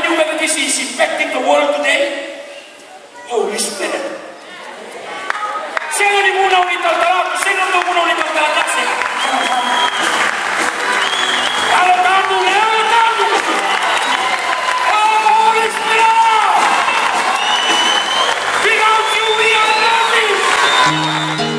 you whether this is infecting the world today? Holy Spirit. Se non di una unità al talato, se non di una unità al talato, oh, Holy Spirit! Without you, we are nothing!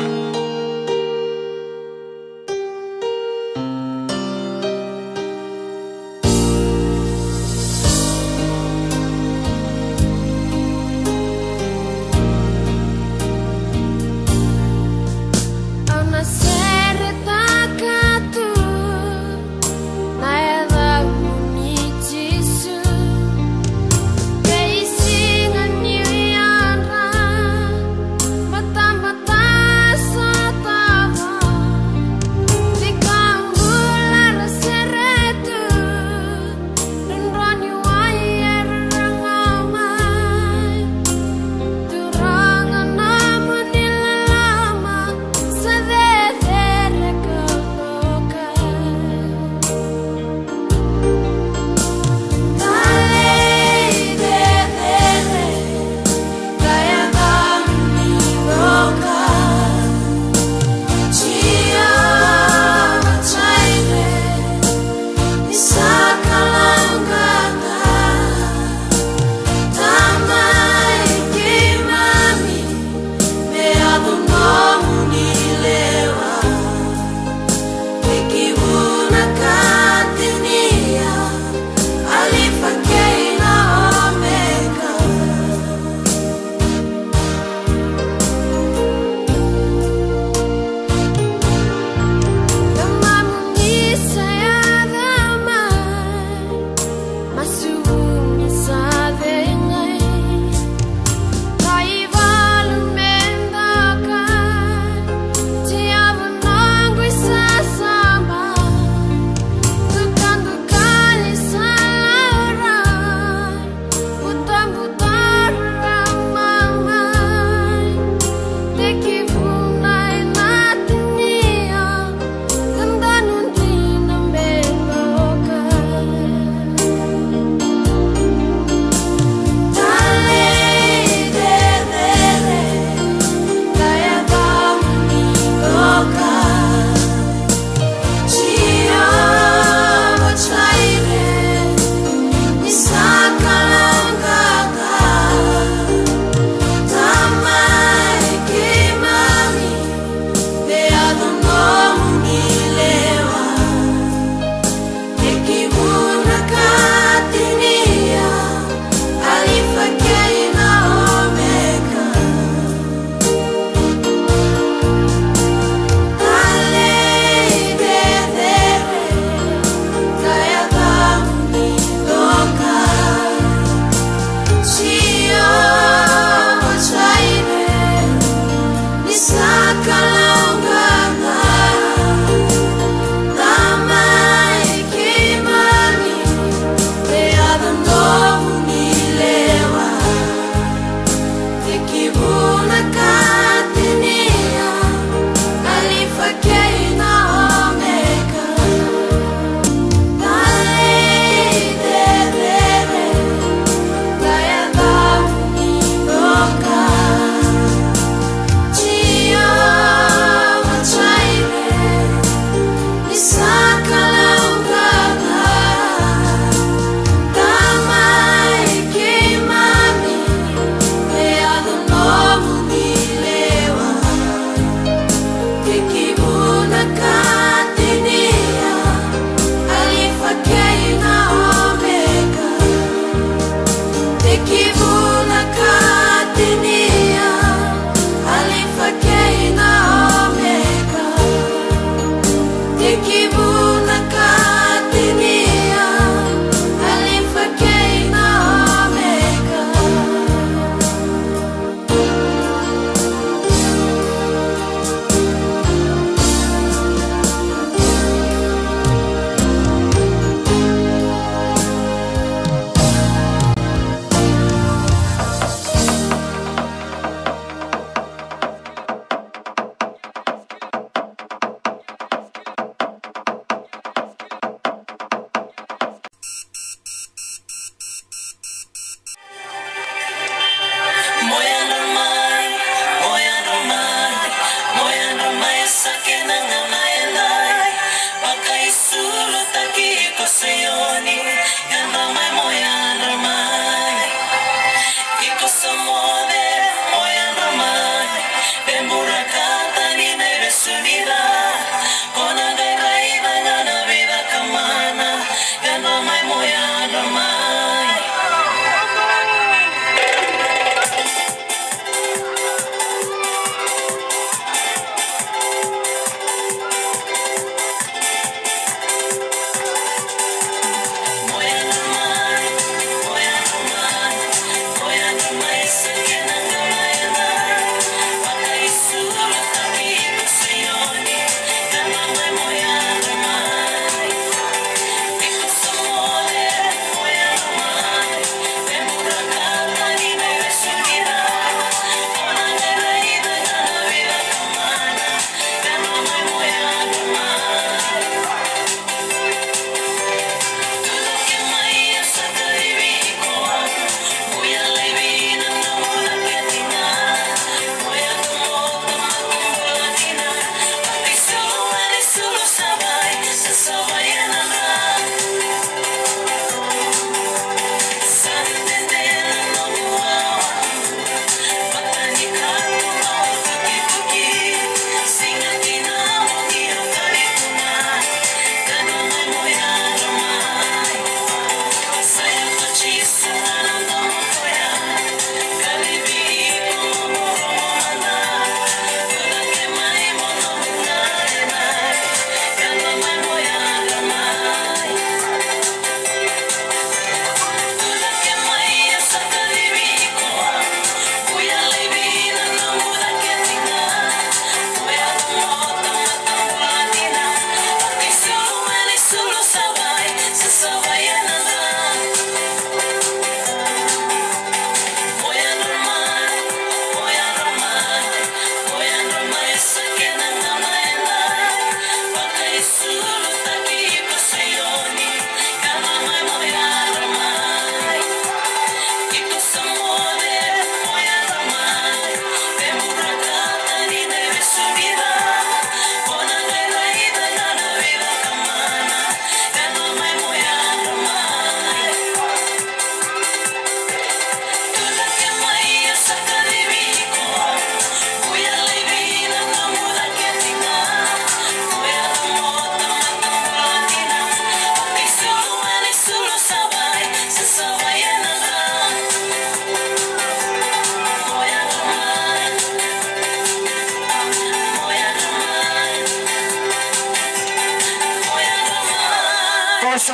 Al nacer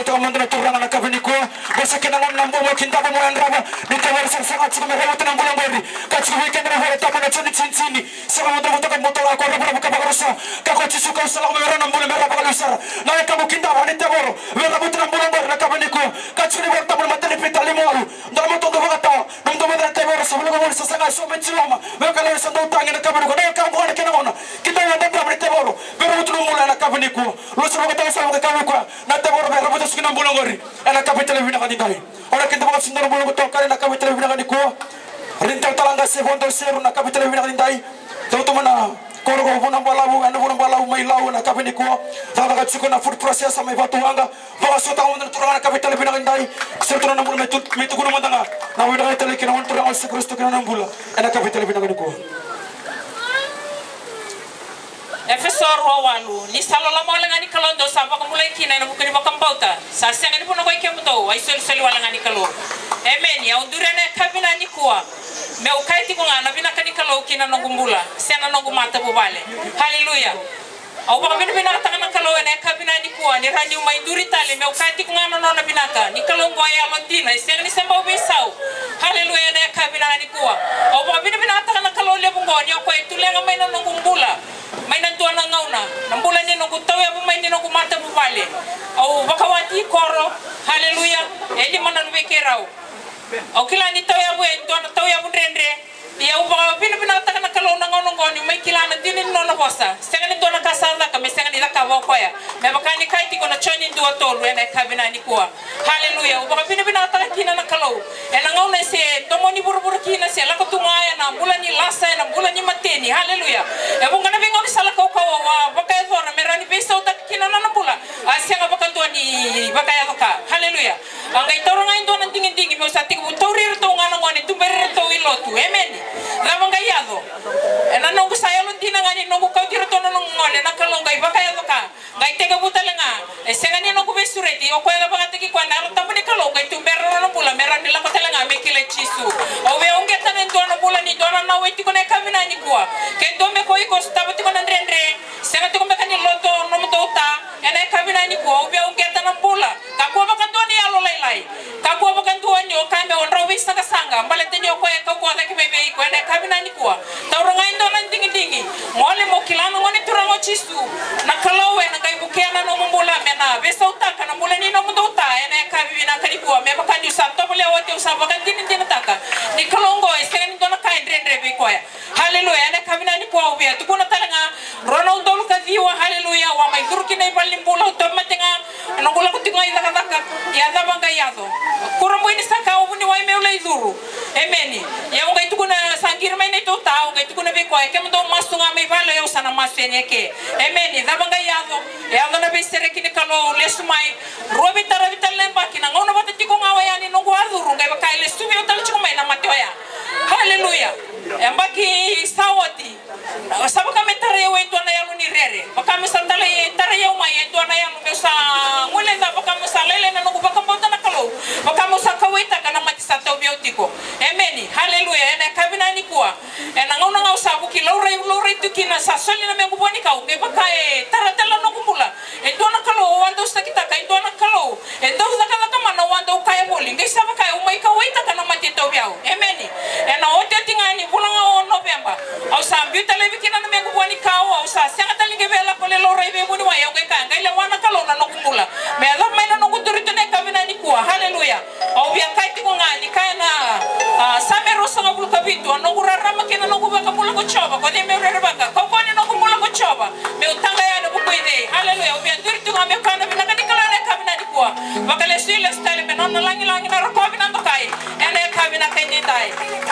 to mo na turang na kabini ko basta kinangon ng bumo kinta mo ang raba dito wala sa sangat sa may rawat ng bulang bori katsu weekend na hore tama na chini sa mo to motor ako raba ka bakarosa ka ko chisu ka sa mo meron ng bulang raba ka lusar na ka mo kinta ba nito boro wala mo ng bulang bori na kabini ko katsu ni borta mo matali pitali mo ndala mo to do ka ta nung do mo na tayo sa bulang bori sa sangat so me chiloma me ka lusar do tangi na kabini ko na ka mo na kinangon kinta na da ba nito boro pero mo to mo na kabini ko lusar mo ta sa mo ka ko na ta boro me raba to ng bulang bori ana kapitale bina ka dai ora kinta mo sindoro bulang to ka na kapitale bina ka ko rintal talanga se fondo seru na kapitale bina ka dai to to mana koro ko bunang balabu anu bunang balabu mai lau na kapini ko ta ka tsiko na food process mai batu anga baka so ta mo na turanga kapitale bina ka dai seru na mo metu kuno mandanga na wi da tele kina on turanga se kristo kina nambula ana kapitale bina ka ko Efesor wawalu ni salola malangani kalondo sapa kamulai kina na bukani bakambauta sa sengani puno koi kemuto ai sel walangani kalo amen ya undurene kabina ni kuwa me ukaiti ko ngana bina kani kalo kina ngumbula sena ngumata bubale haleluya au baka bina tangana kalo ene kabina ni kuwa ni rani umai duri tale me ukaiti ko ngana nona binaka ni kalo ngoya londina sengani semba ubisau haleluya ne kabina ni kuwa au baka bina tangana kalo le bungoni ko etulenga mai na ngumbula may nantuan ng ngauna nang bulan niya nung kutawi ako may ninong kumata bubali au bakawati koro haleluya edi manan wekeraw au kila ni tawi ako tuan tawi ako rendre ya uba pinata na kalo na ngaunong goni may kila na dinin no na bosa senga ni tuan kasada kami senga ni lakawa ko ya me bakani kaiti ko na chonin duwa tolu ena kabina ni kuwa haleluya uba pinata kina na kalo ena ngauna se tomoni buru kina se lakotungaya na bulan ni lasa na bulan ni mateni haleluya e bungana bingo ni sala ko wa bakay zona merani beso tak kina na bula asya nga bakan tuan ni bakay ka haleluya angay toro nga indo nan tingin mo sa tiku torir to nga ngoni tumberir to ilotu amen lamang gayado ena nong saya luntina nga ni nong ko tiro to nong ngone na kalongay bakay ka ngay tega butalanga senga ni nong besureti o ko nga bakatiki kwa na tamani kalongay tumberir nong bula merani la ko talanga mekile chisu o we ongeta nen to nong bula ni dona na weti ko na kamina ni kwa ken dombe ko iko stabati ko nandrendre senga to ko mekani loto no mutota ena kamina ni kwa o we ongeta nong bula kakwa bakan to ni alo lailai kakwa bakan to ni o kame on rawi sa kasanga balete ni o ko kakwa ta kibebe ko ena kamina ni kwa tawro ngai ndo nan dingi mole mo kilano ngoni turango chisu na kalawe na kai bukiana no mumbula mena besauta kana mule ni no mutota ena kamina kani kwa me bakan ju sabto mole o te usaba kan din taka ni kalongo senga ni dona kai ndrendre be ko ya haleluya ena kamina ni kwa ubia tukuna talanga ronaldo luka diwa haleluya wa mai gurki nei balimbula to matenga no gula ko tinga ida kadaka ya da banga yado kurumbu ini saka ubuni wa meula iduru ameni ya ngai tukuna sangir mai nei to ta ngai tukuna be ko ke mdo masunga mai valo yo sana maseneke ameni da banga yado ya ngana be sere kini kalo lesumai robi tara vital lemba kina ngono batati ko ngawa yani no guarduru ngai ba kai lesu be utal chuma na matoya haleluya embaki sawati sabaka metare yo ento na yalu ni rere baka misantale tare yo mai ento na yalu besa ngule na baka musalele na no baka mbota na kalo baka musakawita kana mati sato biotiko ameni haleluya ena kabina ni kwa ena ngona ngau sabu ki lore tukina sa soli na mengu boni kau ngai baka tara tala no kumbula ento na kalo wando stakita ka ento na kalo ento zakala kama na wando kaya boli ngai sabaka umai kawaita kana mati to biao ameni ena ote tingani bulanga o November au sambi televi kina na mengu boni kau au sa senga talinge bela kole lore be boni wa yo ngai ka ngai le wana kalo na no kumbula me ala mai na no kuturito ne kabina ni kwa haleluya au bia kaiti ko ngani kana samero sanga bulu kabitu no gurara makina no kubaka mula ko choba ko de me rere baka ko ko ne no kumula ko choba me utanga ya no bukuide haleluya au bia durito ngame kana bina kani kala ne kabina ni kwa bakale sile style me non langi na ro kabina ndo kai ene kabina kai ni dai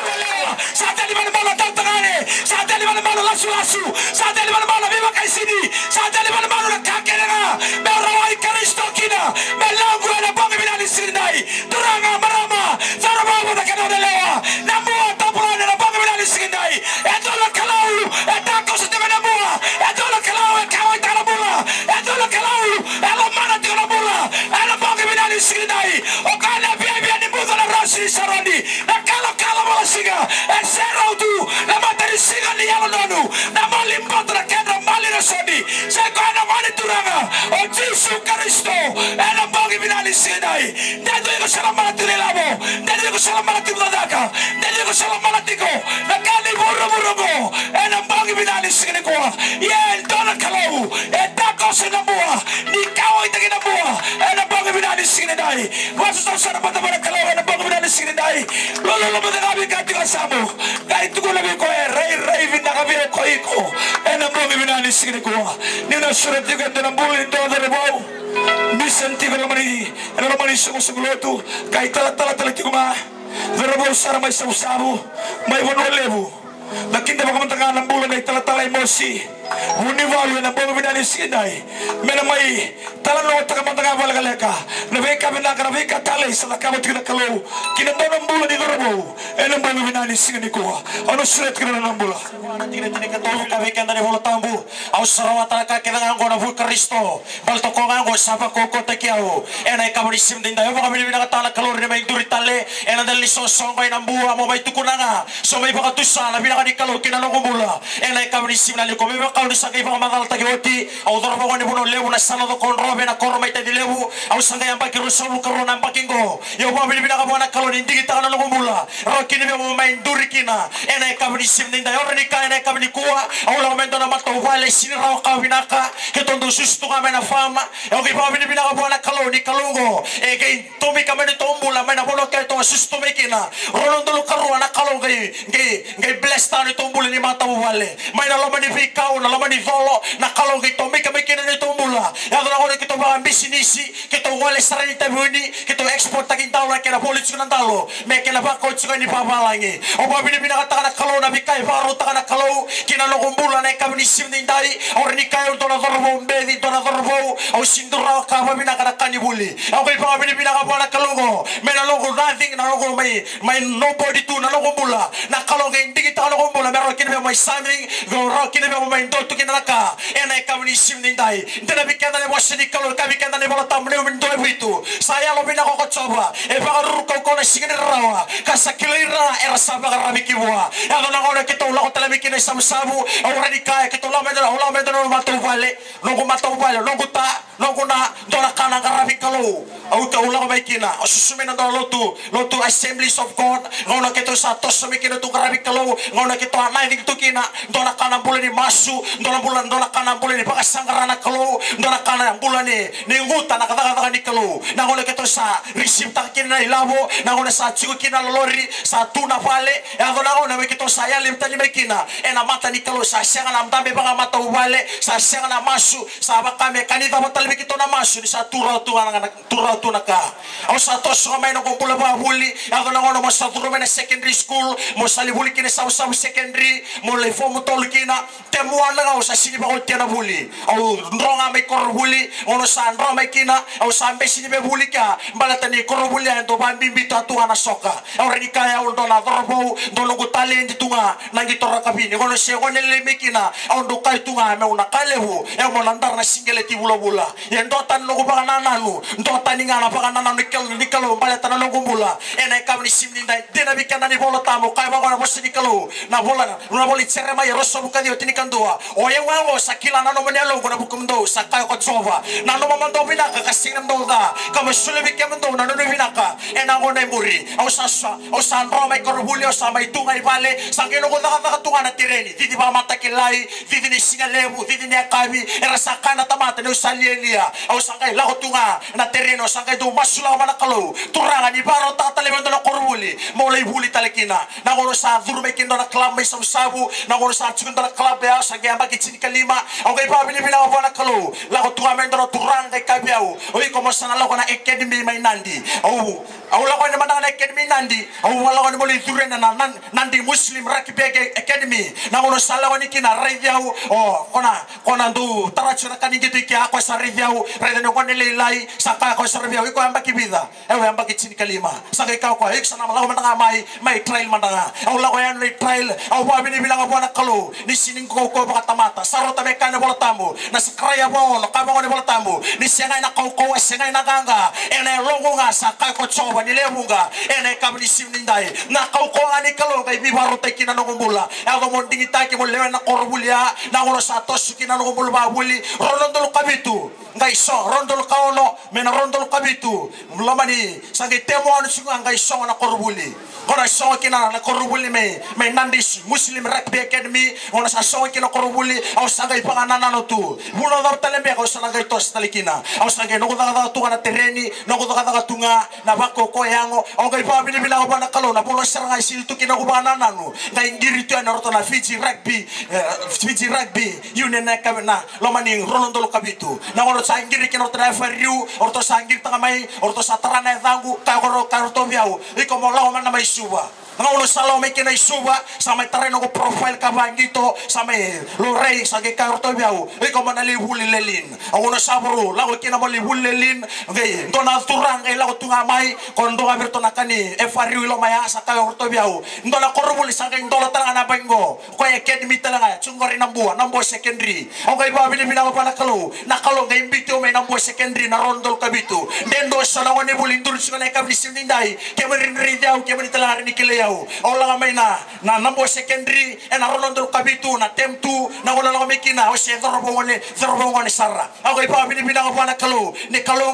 Satali mana mana tantangane satali mana mana lasu satali mana mana viva kai sini satali mana mana kakenga me rawai Kristo kina me langu na bonga bila ni sindai duranga marama zaraba wada kana lewa na mua tapura na bonga bila ni sindai edola kalau etako se tebe na mua edola kalau kawai tala bula edola kalau ela mana tala bula ela bonga bila ni sindai okana bia ni buza na rasi sarandi na kala masiga esero tu na materi siga ni yalo nonu na mali mbatra kedra mali rasodi se kona mani turanga o Jesu Kristo ela bonga bila ni dai. Dado ko sa malati labo. Dado ko sa malati dadaka. Dado ko sa malati ko. Nakali buro. Ang bangi binalis ko. Yan doon kalau. Etako sa nabuha. Ni kaway tagi nabuha. Ang bangi binalis ko dai. Wasto sa napata kalau ang bangi binalis ko dai. Lolo mo kami kati kasamo. Kahit ko labi ko ray vinakabi ko iko. Ang bangi binalis ko. Ni na surat ko ng buhay do rebo. Bisan ti ko naman sumusuguloto. Kahit tala ti ko ma. Rebo sara may sausabo. May lebu. Nakinda makamantakan ng bulan ay talatalay mo si Univalu ng mga binalis kinay Menamay talanong at takamantakan valagaleka Nabeka binaka nabeka talay sa nakamot kinakalaw Kinataw ng bulan ni Dorabo ay ng mga binalis kinay ko Ano sulit ka na ng bulan Nanti katawin na weekend na wala tambo Ako sarawatan ka kinangan ko na buhay Kristo Balto ko nga ko sapa ko ko takiyaw Enay kamanisim din tayo Baka binibinakatala kalor ni may duritale Enay dali sosong kayo ng buha mo may tukuna nga So may bakatusa na binaka ni kalor kinanong kumula Enay kamanisim na liko May bakal ni sakay baka mangal tagiwati Ako darapo ko ni buno lewu na sanado kon robe na koromay tayo di lewu Ako sangay ang pagkirusong karoon ng pakinggo Yaw ba binibinaka mo na kalor Hindi kita ka na kumula Ro kinibay mo may duri kina Enay kamanisim din tayo Ro ni kaya enay kamanikuha Ako lang mendo na matawale Siniraw ka binaka Kitondo susto kami na fama Yaw kay pa binibinaka mo na kalor Ni kalungo E kay tumi kami ni tombula May napuno kayo ito susto may kina Rolong dulo karuan na kalor Kay bless tayo ni tombula ni mga tawale May nalaman ni Vikaw Nalaman ni Volo Na kalor kay tumi kami kina ni tombula Yaw na ako na kito mga bisinisi Kito wale sarili tayo ni Kito export taging talo na kina polit ko ng talo May kinabakot ko ni papalangi O pa binibinaka taka na kalor na Vikay Varo taka na kalor Kinalokumbula na ikabinisim din tayo O rin kayo ito na dorbo Mbedi ito na dorbo O sindura ka pa binaka na kanibuli O kay pa binibinaka po na kalungo May naloko nothing Naloko may nobody to Nalokumbula Na kalungo hindi kita nalokumbula Meron kinabay may saming Goro kinabay mo may doto kinalaka E na ikabinisim din tayo Hindi na bikenda ni Wasi ni kalungo Kabikenda ni Wala tamu ni Windoy Wito Saya lo binako kotsoba E baka rukaw ko na sigin rawa Kasakilira Era sabak rabikibuha E ako na ako na kita Ula ko talamikin na samu-samu Orang ni kaya kita ulang medan matau balik nunggu matau balik nunggu na dola kanan karabik kalau auta ulang baikina susumin na lotu Assemblies of God ngona kita satu sumikina tu karabik kalau ngona kita naik itu kina dola kanan bulan ni masu dola kanan bulan ni pakasangkarana kalau dola kanan bulan ni nguta na kata-kata ni kalau na ngona kita sa receive takina ilabo na ngona sa chiku kina lori sa tuna balik ya ngona kita saya limta ni baikina ena mata ni kalau sa siya na amdambe baka mata ubale sa siya na masu sa baka me kanita mo talbi kito na masu ni sa turaw tu na ka o sa tos ko may no kumpula ba huli ako na ngono mo sa turo na secondary school mo sa libuli kini sa secondary mo le fo mo tol kina temuan na sa sini ba ko tiana huli o ndronga may kor huli ono sa ndro may kina o sa ambe sini be huli ka balata ni kor huli ando ba bimbito tu ana soka o reni kaya o do na dorbo do lo gutale ndi tunga nangi tora kabini ngono se ngone le mikina ondo kai tunga me una kalehu e mo landar na singele ti bula ye ndotan no ba nanu ndotan ni ngana ba nanu nikalo bale tan no gumbula e na kamni simni ndai dena bikana ni bolo tamo kai ba ngona bosi nikalo na boli cere mai rosso buka dio tinikandua o ye wango sakila nanu menelo ngona bukumdo sakai ko tsova nanu mamando binaka kasingam dolga kama sule bikemendo nanu binaka e na ngona muri o sa ro mai korbulio sa mai tunga ibale sangelo ko taka tunga na tireni titi ba mata kilai titi ni singalebu titi ni akabi era sakana tamata no salielia au sangai la tunga na terreno sangai do masula mana kalau turanga ni baro tata levando na korbuli molai buli talekina na gono sa durme kindo na club mai sabu na gono sa chukunda na club ya sangai ambaki chini kalima au kai pa bini bina na kalau la tunga mendo na turanga kabiau oi como sana la na academy mai nandi au la ko ni mandana academy nandi au wala ko ni moli durena na nandi muslim rakibege academy na gono sala ko ni kina raidiau o kona ndu tarachuna kaningi tu ki ako sa raidiau redeno ko ni lelai saka ko sa raidiau ko ambaki bida ambaki chini kalima saka ka ko ek sana malaw mandanga mai trail mandanga au la ko yan ni trail au ba bini bilang ko na kalau ni sining ko baka tamata sarota me kana bola tambo na sakraya bo no ka bo ni bola tambo ni sengai na ko sengai na ganga ene longo nga saka ko choba ni lebu bunga ene kabni simnindai na kau ko ani kalo kai bibaro tekina no kumbula ako mondingi taki mo lewa na korbulia na ono satos kina no kumbula babuli rondol kabitu ngai so rondol kaono mena rondol kabitu mlamani sangi temo anu singa ngai so na korbuli ona so kina na korbuli me nandis muslim rugby academy ona sa so kina korbuli au sangai panganana no tu buno dar talembe ko sangai tos talikina au sangai no daga tu kana tereni no daga tunga na bako ko yango au ngai pa bini bina ko bana kalo na polo seranga sil tu kina ko bana nanu ngai ngiri tu na rotona Fiji rugby union na kabna lomani rondol kabitu na ono sangiri kina rotona fariu orto sangir tangamai orto satarana dangu kagoro karto biau iko mo lawa na mai suba ngaulo salo me kina isuba sama terreno ko profile ka bangito sama lorei sa ke karto biau iko manali hulilelin ono sabro lago kina mo hulilelin ngai ndona turang e lago tunga mai kondo aberto nakani e fariu lo maya sa ka karto biau ndona korobuli sa ke ndola tanga bengo ko e academy talanga chungori nambo secondary o ngai ba bini bina pa nakalo ngai mbito me nambo secondary na rondol kabitu ndendo sana woni bulindur singane kabli simindai kemerin ridiau kemerin talanga ni kile ola maina na nambo secondary na rondol kabitu na temtu na wala la mekina o se dorbo ngone sarra o ngai pa bini bina pa nakalo ni kalo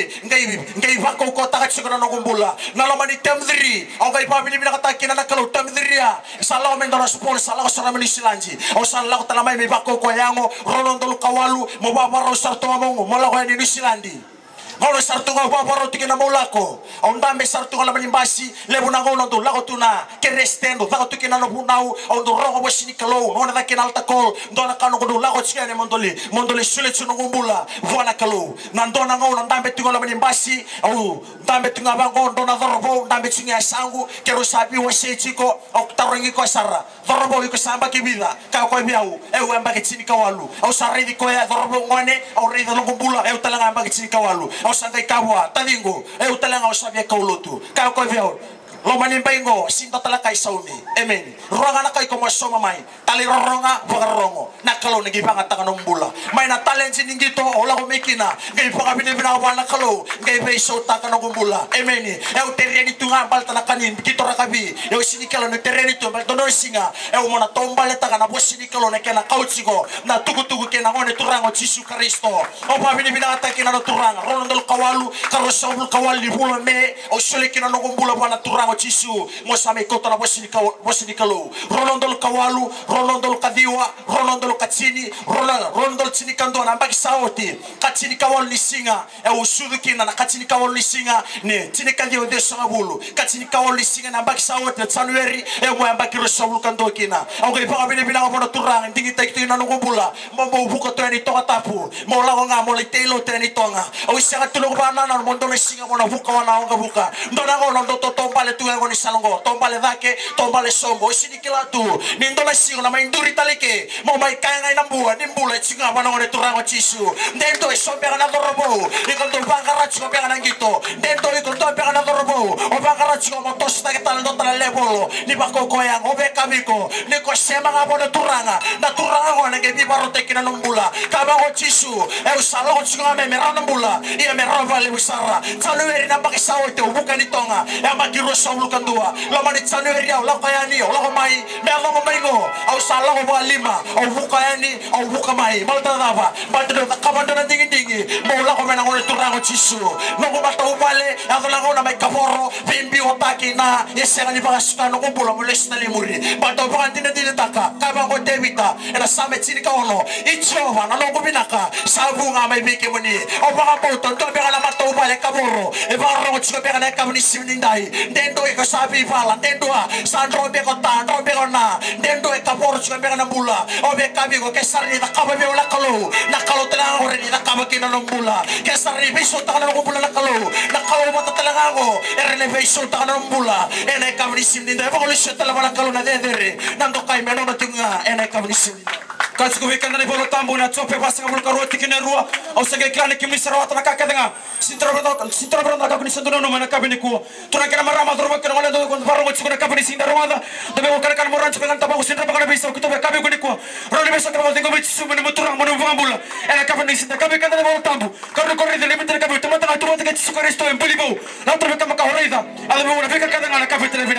ngai vako ko ta chikona no kumbula na la mani temdri o ngai pa bini bina ka takina nakalo temdria sala men dona sponsor sala sara meni silanji o sala ko talamai me bako ko yango rondol kawalu mo baba ro sarto mo la ko ni silandi ngono sartu nga babaro tikina molako onda me sartu ngala malimbasi lebuna ngono do lago tuna kerestendo lago tikina no bunau ondo rogo bosini kalo ngona da kinal takol ndona kanu do lago tsikane mondoli sule tsuno ngumbula vona kalo nandona ngono ndambe tingola malimbasi au ndambe tinga bango ndona dorobo ndambe tsinga sangu kero sabi wase chiko au tarongi ko sara dorobo iko samba kibida ka ko biau e amba ke tsini kawalu au saridi ko ya dorobo ngone au rida no ngumbula e talanga amba ke tsini kawalu au sangai kabwa talingo e utalanga osabia kaulutu ka ko veo lo manimbaingo sinta talaka isaumi amen ronga na kai ko masoma mai tali ronga bogarongo na kalo ngi banga takano mbula mai na talent ningito ola ko mekina ngai panga bini bina bana kalo ngai be so takano mbula amen e u terreni tunga balta na kanin kitora kabi e sini kalo no terreni to balta no singa e u mona tombale takana bosini kalo na kena kauchigo na tugu kena ngone turango Yesu Kristo o pa bini bina takina no turanga rondol kawalu karo sobul kawali bula me o sole kina no mbula bana turango Yesu mo same kota na bosini kalo rondol kawalu rondol kadiwa rondol katsini rondol tsini kando na mbaki saoti katsini kawalu lisinga e usudu kina na katsini kawalu lisinga ne tsini kadiwa de sangabulu katsini kawalu lisinga na mbaki saoti January e mo mbaki rosobulu kando kina au ke pa bini bina bona turanga ndingi tekto na ngobula mombo buko tani toka tapu mo la nga mo le telo tani tonga au sanga tulo bana na mondo le singa mo na buka wana nga buka ndona ngo ndo to tombale tu ngo ni salongo tombale dake tombale sombo sini kila tu ni ndo la singa na mainduri taleke mo mai kanga ina bua nimbula singa bana ngo turango Yesu ndendo e sombe na dorobo ikondo bangara chiko pega na ngito ndendo ikondo pega na dorobo o bangara chiko mo tosta ke tal ndo tal lebolo ni bako ko yang obe kamiko ni ko sema nga bona turanga na turanga ngo nge bibaro tekina nombula kaba ngo Yesu e usalo ngo chiko me merana mbula ia merava le usara January na baki saote ubuka ni tonga e magiro saulu kandua lo mani January au la kayani au la mai me lo maingo au sala ngo balima au buka yani au buka mai malta dava balta kabanda na dingi mo la ko mena ngo turanga Yesu no ko bata ubale ado la ngo na mai kaboro bimbi otaki na yesera ni baka no ko bula mo lesna le muri bata baka tina taka kaba ngo debita era same tsini ka ono ichova na no ko binaka sabunga mai beke moni o baka boto to beka na mato ubale kaboro e baka ngo chiko beka na kabni simindai ndendo e ko sabi vala ndendo sandro beko tandro beko na ndendo e kaboro chiko beka na bula o be kabi ko kesari na kaba be la kalo tala ngore ni na kaba kina no bula kesari be so tala ko bula na kalo bata tala ngo erle be so tala no bula ene kabni simindai bako le so tala na kalo na dedere nando kai meno na tinga ene kabni simindai Kasku weekend ni bolo tambu na chope basa ngabul karoti kine rua au sege klane kimi sarawat na kakadenga sintra branda ka kuni sendono no mana kabini ku tuna kena marama dorba kena wala do kon baro ngochi kena kabini sinda rwanda dobe ko kan moran chope kan tabaku sintra bakana bisa ku tobe kabi kuni ku roni bisa ka dengo bichi sumene mutura monu vambula ena kabini sinda kabi kan bolo tambu karu korri de limiter kabi tumata ka tumata ka chisu Kristo en bulibo na tobe kama ka horida ade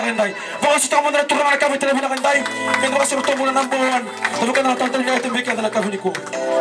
kendai. Baka sa taman na turang na kami talabi na kendai. Kaya baka sa utong mula ng buwan. Tabi ka na tatal niya ito bigyan na kami ni ko.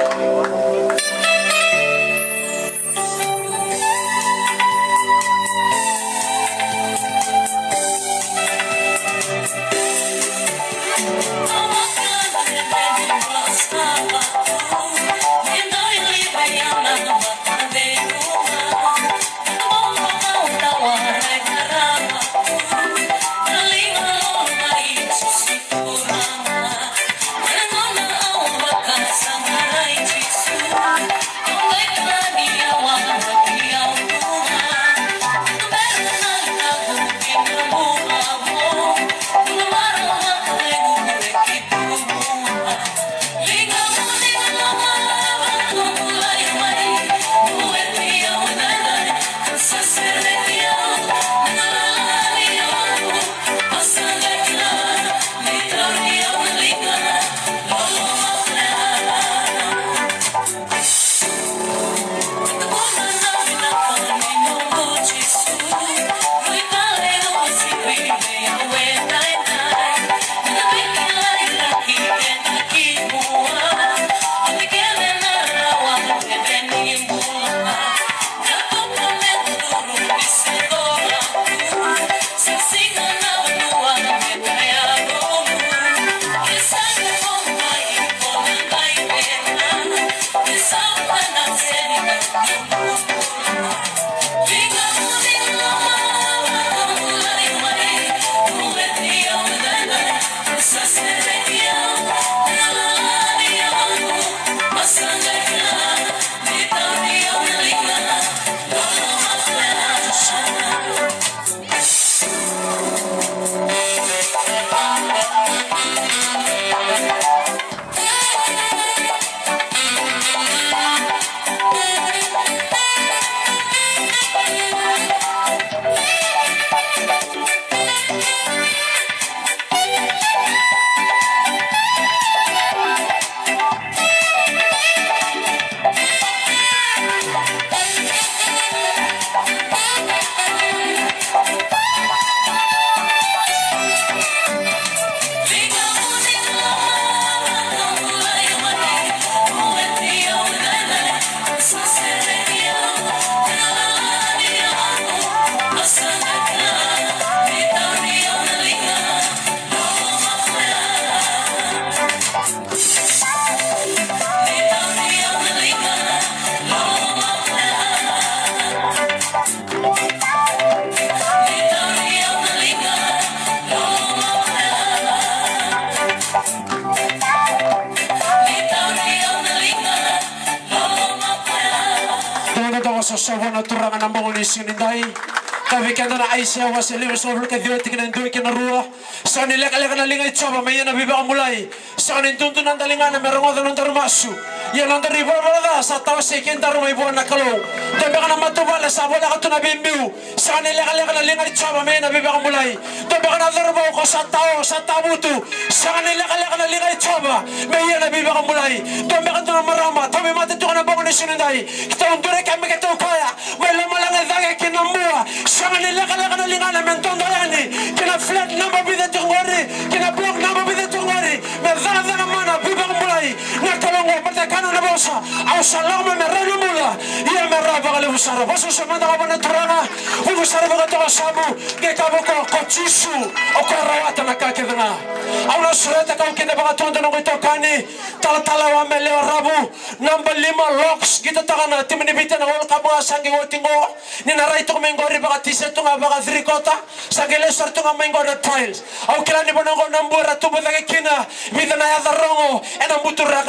Sasawa na turangan ng mga nisinindai. Kami ka na naisya wa sa liwas na ka diwa tingnan duwi ka na ruwa. Sa nilaka-laka na lingay tsaba may yan nabiba ang mulay. Sa nintunto ng dalingan na merong oda ng tarumasu. Yan ang daribor wala sa tawa sa ikin tarumay buwan na kalong. Dami ka na matubala sa wala ka ito na bimbiw. Sa nilaka-laka na lingay tsaba may yan nabiba ang mulay. Dami ka na darumaw ko sa tao sa tabuto. Sa nilaka-laka na lingay tsaba may yan nabiba ang mulay. Dami ka ito na marama. Dami matito ka na bangon nisinindai. Kita undure kami ka ito kaya. May lamalang edagay kinamua. Sa nilaka-laka na lingana mentong darani. Kina flat namba bida tungwari. Kina blok namba bida tungwari. Merdana mana bibang mulai. Nakalongo patakano na bosa. Au salama merano mula. Ia meraba kali busara. Bosa semanda ka na turanga. Busara ba ka sabu. Ke kabo ko kochisu. O ko rawata na ka kedana. Au na sureta ka kende ba tondo no ito kani. Tala wa mele rabu. Namba 5 locks kita takana timini bita na wal kabo sangi wotingo. Ni narai to mengori ba tiset to nga ba trikota. Sagele sarto nga mengori tiles. Au kilani ba ngo nambura tubo da kina. Bida na ya darongo. Ena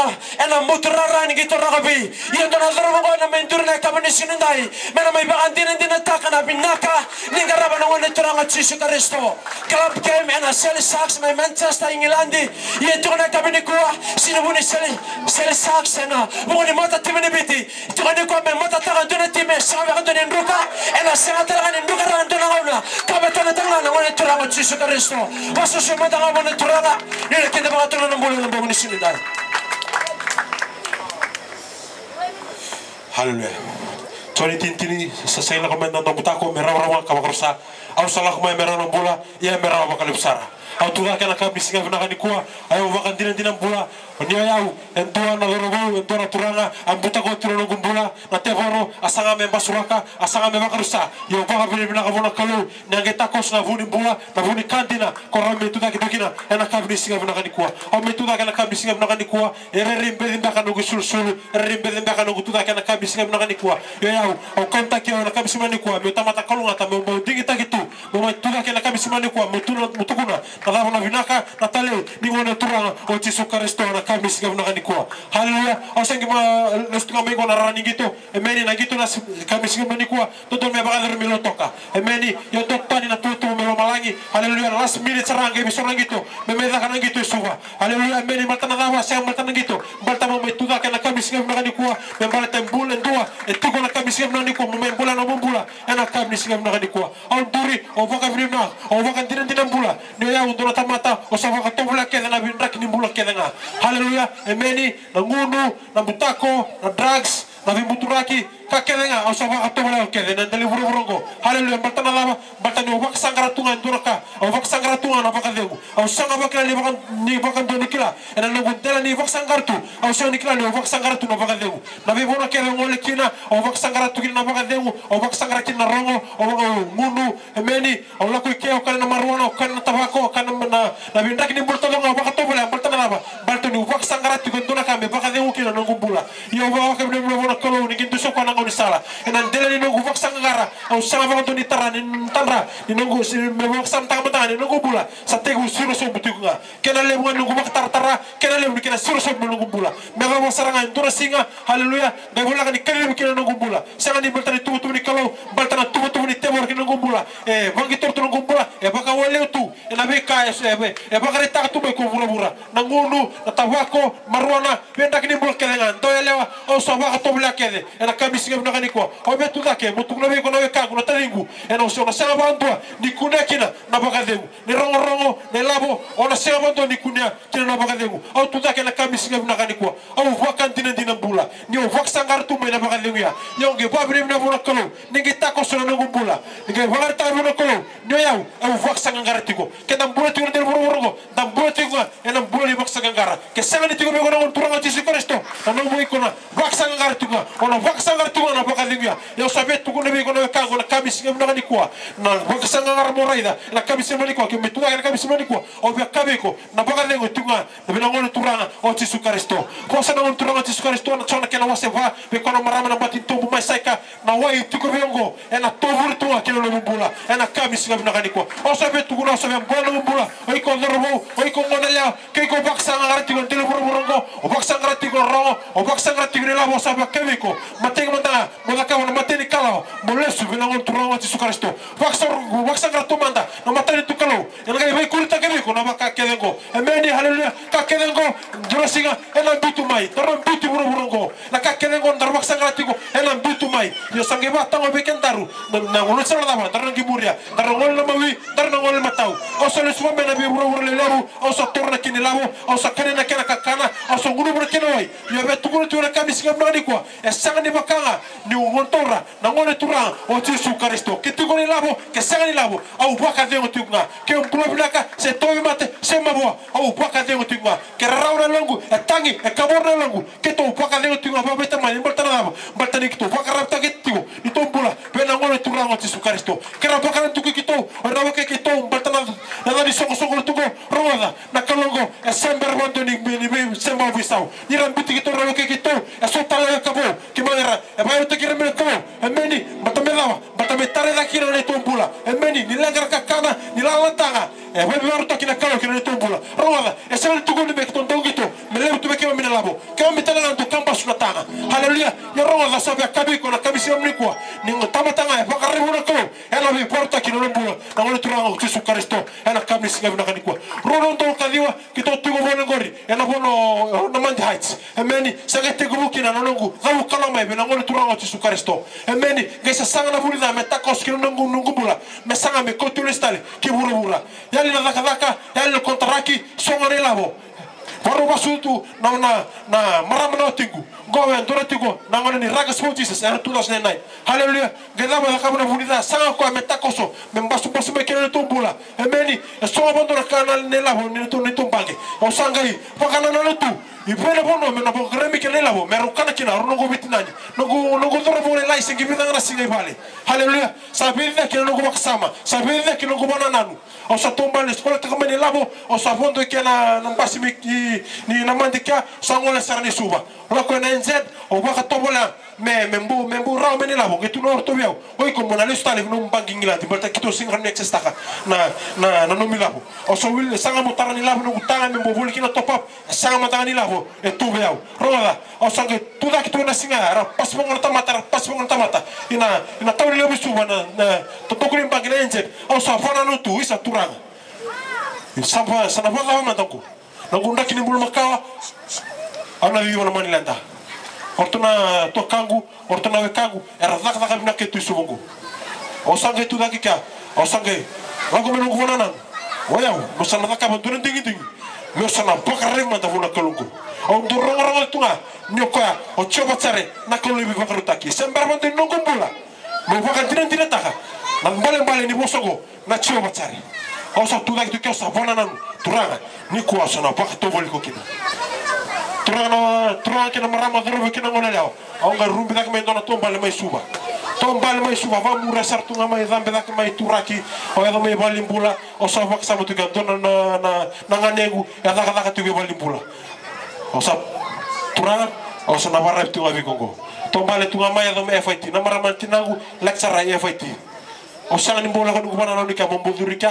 muturara ni gitu ragabi. Yang na darongo na mendurna kabani sinindai. Mena may ba andina takana binaka. Ningaraba no ne turanga Jesu Kristo. Club game ena sel sax may Manchester England. Ye turna kabani ko sinubuni sel sax ena. Mo ni mata timene biti. Turna ko me mata tara dona time sa ba dona nduka. Ena sa tara ni nduka ran dona ngona. Kabatana tanga no ne turanga Jesu Kristo. Waso se mata ngona turanga. Ni kende ba turna no bolo no boni sinindai. Haleluya. Tuhan tintini sa saya na komenda no butako meraw-raw ka makrusa au salah mai merana bula ia merana bakal besar au tuga kana ka bisinga vina kanikua ayo bakan dina bula Nia yau entua na lorobu entua na turanga ambuta ko turono gumbula na tevoro asanga me basuraka asanga me bakarusa yo baka bini bina kabona kalu nangeta kos na vuni bula na vuni kantina korra me tuda kidukina ena kabini singa bina kanikua au me tuda kana kabini singa bina kanikua rimbe dimba kanu gusul rimbe dimba kanu tuda kana kabini singa bina kanikua yo yau au kanta kio na kabini singa kanikua me tamata kalunga ta me dingi takitu me tuda kana kabini singa kanikua mutukuna na na vinaka na tale ni ngone turanga o tisuka restaurant kami singa bina kanikua haleluya au sengi ma lestunga me ngona rani gitu emeni na gitu na kami singa bina kanikua toto me bakal remelo toka emeni yo totani na tutu melo malangi haleluya last minute seranga bi sorang gitu me meda kana gitu suwa haleluya emeni matana dawa sem matana gitu balta mo me tuda kana kami singa bina kanikua me balta bulan dua etugo na kami singa bina kanikua mo me bulan no bula ena kami singa bina kanikua au duri o baka vrina o baka dinan bula ni ya undona tamata o sa baka tobula keda na binrak ni bula keda nga haleluya emeni na ngunu na butako na drugs na vimuturaki kakedenga au sa baka tobula keda na dali burongo haleluya baltana lama baltani o baka sangaratunga nduraka o baka sangaratunga na baka degu au sanga baka ni baka doni kila ena no gundela ni baka sangartu au sa ni kila ni o baka sangaratu na baka degu na bibona keda ngole kina o baka sangaratu kina na baka degu o baka sangaratu na rongo o ngunu emeni au la ko keo kana maruana kana tabako kana na bindak ni bulta nga baka tobula balta na laba balta ni baka sangaratu ko dona kambe baka degu kina no gumbula yo baka ni bona kolo ni kintu so kana ngoni sala ena dela ni no baka sangara au sama baka doni tarani tanra ni no me baka samtang mata ni no gumbula sa tegu siro so butuga kena le mo no baka tartara kena le kena siro so no gumbula me baka saranga ndura singa haleluya ga bola ka ni kele kina no gumbula sanga ni balta ni tubu ni kalo balta na tubu ni tebor kina gumbula bangi torto no gumbula baka wale tu ena beka baka reta tu be ko bura na ngunu na tabako marwana benda kini bul kedenga to elewa o so baka to bla kede ena kamisi ngam nakani ko o betu dake mutu na be ko na be ka ko talingu ena so na sanga bandua ni kunekina na baka degu ni rongo ni labo ona sanga bandua ni kunya kina na baka degu o tu dake na kamisi ngam nakani ko o vakan dina bula ni o vak sangar tu me na baka degu ya yonge babri na bona kolo ni kita ko so na ngumbula ni ga valar ta bona kolo ni yaw o vak sangar tiko kena bula tiko del borogo dam bula tiko ena bula vak sangar ke sanga tiko be ko na turanga ti sikoristo na mo ikona vak sangar tiko ona vak sangar tiko na baka degu ya yo sabe tu ko ne be ko na ka ko na kamisi ngam nakani ko na vak sangar mo raida na kamisi ngam ko ke metu na kamisi ngam ko o be kabeko na baka degu tiko na be na ngona turanga o ti sikoristo ko sa na ngona turanga ti sikoristo na chona ke na wase va be ko na marama na batin tombu mai saika na wai tiko be ngo ena tovur tu ke no bula ena kamisi ngam nakani ko o sabe tu ko na sabe bono bula oi ko ndorbo oi ko ngonala ke ko baksa ngarati ko tele burongo o baksa ngarati ko rongo o baksa ngarati ko la bo sabe kemiko mateng manda moda ka na mateni kala mo lesu be na ngon turanga ti sukaristo baksa ngaratu manda na mateni tu kalo ena ga be kurita kemiko na baka kedengo emeni haleluya ka kedengo jurasinga ena bitu mai toron bitu burongo na ka kedengo ndar baksa ngarati ko ena bitu mai yo sange ba tango be kentaru na ngono sala dama toron giburia dar ngol na mawi dar ngol matau o so le suwa mena be burongo le lebu o so torna kini labo o so kene na kena kakana o so ngunu bro kene wai yo be tukuru tu na kamisi ngam ngani kwa e sanga ni bakanga ni ngontora na ngone turang o ti sukaristo ke tukoni labo ke sanga ni labo au baka dengo tuknga ke un problaka se tobi mate se mabo au baka dengo tuknga ke raura langu e tangi e kaborna langu ke to baka dengo tuknga ba beta mani baltana labo baltani kito baka rapta ke tigo ni tombula be na ngone turang o ti sukaristo ke ra baka tuku kito o ra baka kito baltana na di songo tuko roda na kalongo e sember wando ni semba visau ni rambiti kito ra baka kito e sotala kabo ke manera e ba uta kire me kabo e meni batame tare da kire ne tombula e meni ni langar kakana ni lalantanga e ba be uta kina kalo kire ne tombula roda e sember tuko ni me kito ndongito me levu tu be ke mina labo ke mi tala ndu kamba sunatanga haleluya ya roda sabe kabiko na kabisi omnikwa ni tamatanga e baka rebuna ko e la bi porta kino mbula na ngone turanga ku sukaristo e na kamisi ngavina kanikwa rodo ndo kadiwa kito tugo bona ngori e na bono na mandi heights e meni sagete gubuki na nongu zawu kala mai na ngone turanga ku sukaristo e meni gesa sanga na bulida meta koskino nongu bula me sanga me kotule stale ki bura yali na daka yali kontraki songa ne labo Baru masuk tu na maramana tinggu. Gowen tora tigo na ngone ni raga small Jesus era 2009. Hallelujah. Geda ba ka bona bunida sanga ko metakoso. Membasu basu mekene tumbula. Emeni so abandona kana nela ho ni tu bange. O sangai pakana na tu. Ipele bono me na bo gremi ke nela bo meru kana kina rono go bitinani. Nogo tora bo lai singi bidanga na singai vale. Hallelujah. Sabirida ke nogo baksama. Sabirida ke nogo banananu. O sa tomba le skola ta kamene labo o sa fondo ke na basi ni na mandika sangola sarani suba. Lako na NZ o baka tobola membu rao meni labo ke tu no orto biao. Oi ko mona le stale no banking ngila di balta kito sing ran next staka na no milabo. O so wil sanga motara ni labo no gutanga membu boli kina top up sanga motara ni labo e tu biao. Rola o sanga tu da kito na singa ra pas mongon tamata ina tawri lebo suba na to tokuri banking NZ o sa fona no tu isa turanga. Sampai sana bala mantanku. Na gunda kini bulu makawa ana vivo na manilanda. Ortona to kangu, ortona we kangu, era daka bina ke tu subongo. O sangue tu daki ka, o sangue. Lago meno guvana. Wayau, mo sana daka banturan tingi. Mo sana bakare manta funa kalungu. O ndorong tunga, nyoka, o choba tsare, na kalu bi bakarutaki. Sembar bantu nongombula. Mo bakan tinan taka. Nang bale ni bosogo, na choba tsare. O sa tu daki tu ke sa bona nan turanga. Ni kuasa na bakato boli ko kina. Turanga kena marama dorobe kena ngone leo. Au nga rumbi dak mai dona tombale mai suba. Tombale mai suba va mura sartu nga mai zambe dak mai turaki. O ya mai balimbula o sa vak sama tu ga dona na nganegu ya dak tu ga balimbula. O sa turanga o sa na barra tu ga bikongo. Tombale tu nga mai do mai FIT na marama tinagu lecture FIT. O sanga ni mbola ko ngubana na nika mombudurika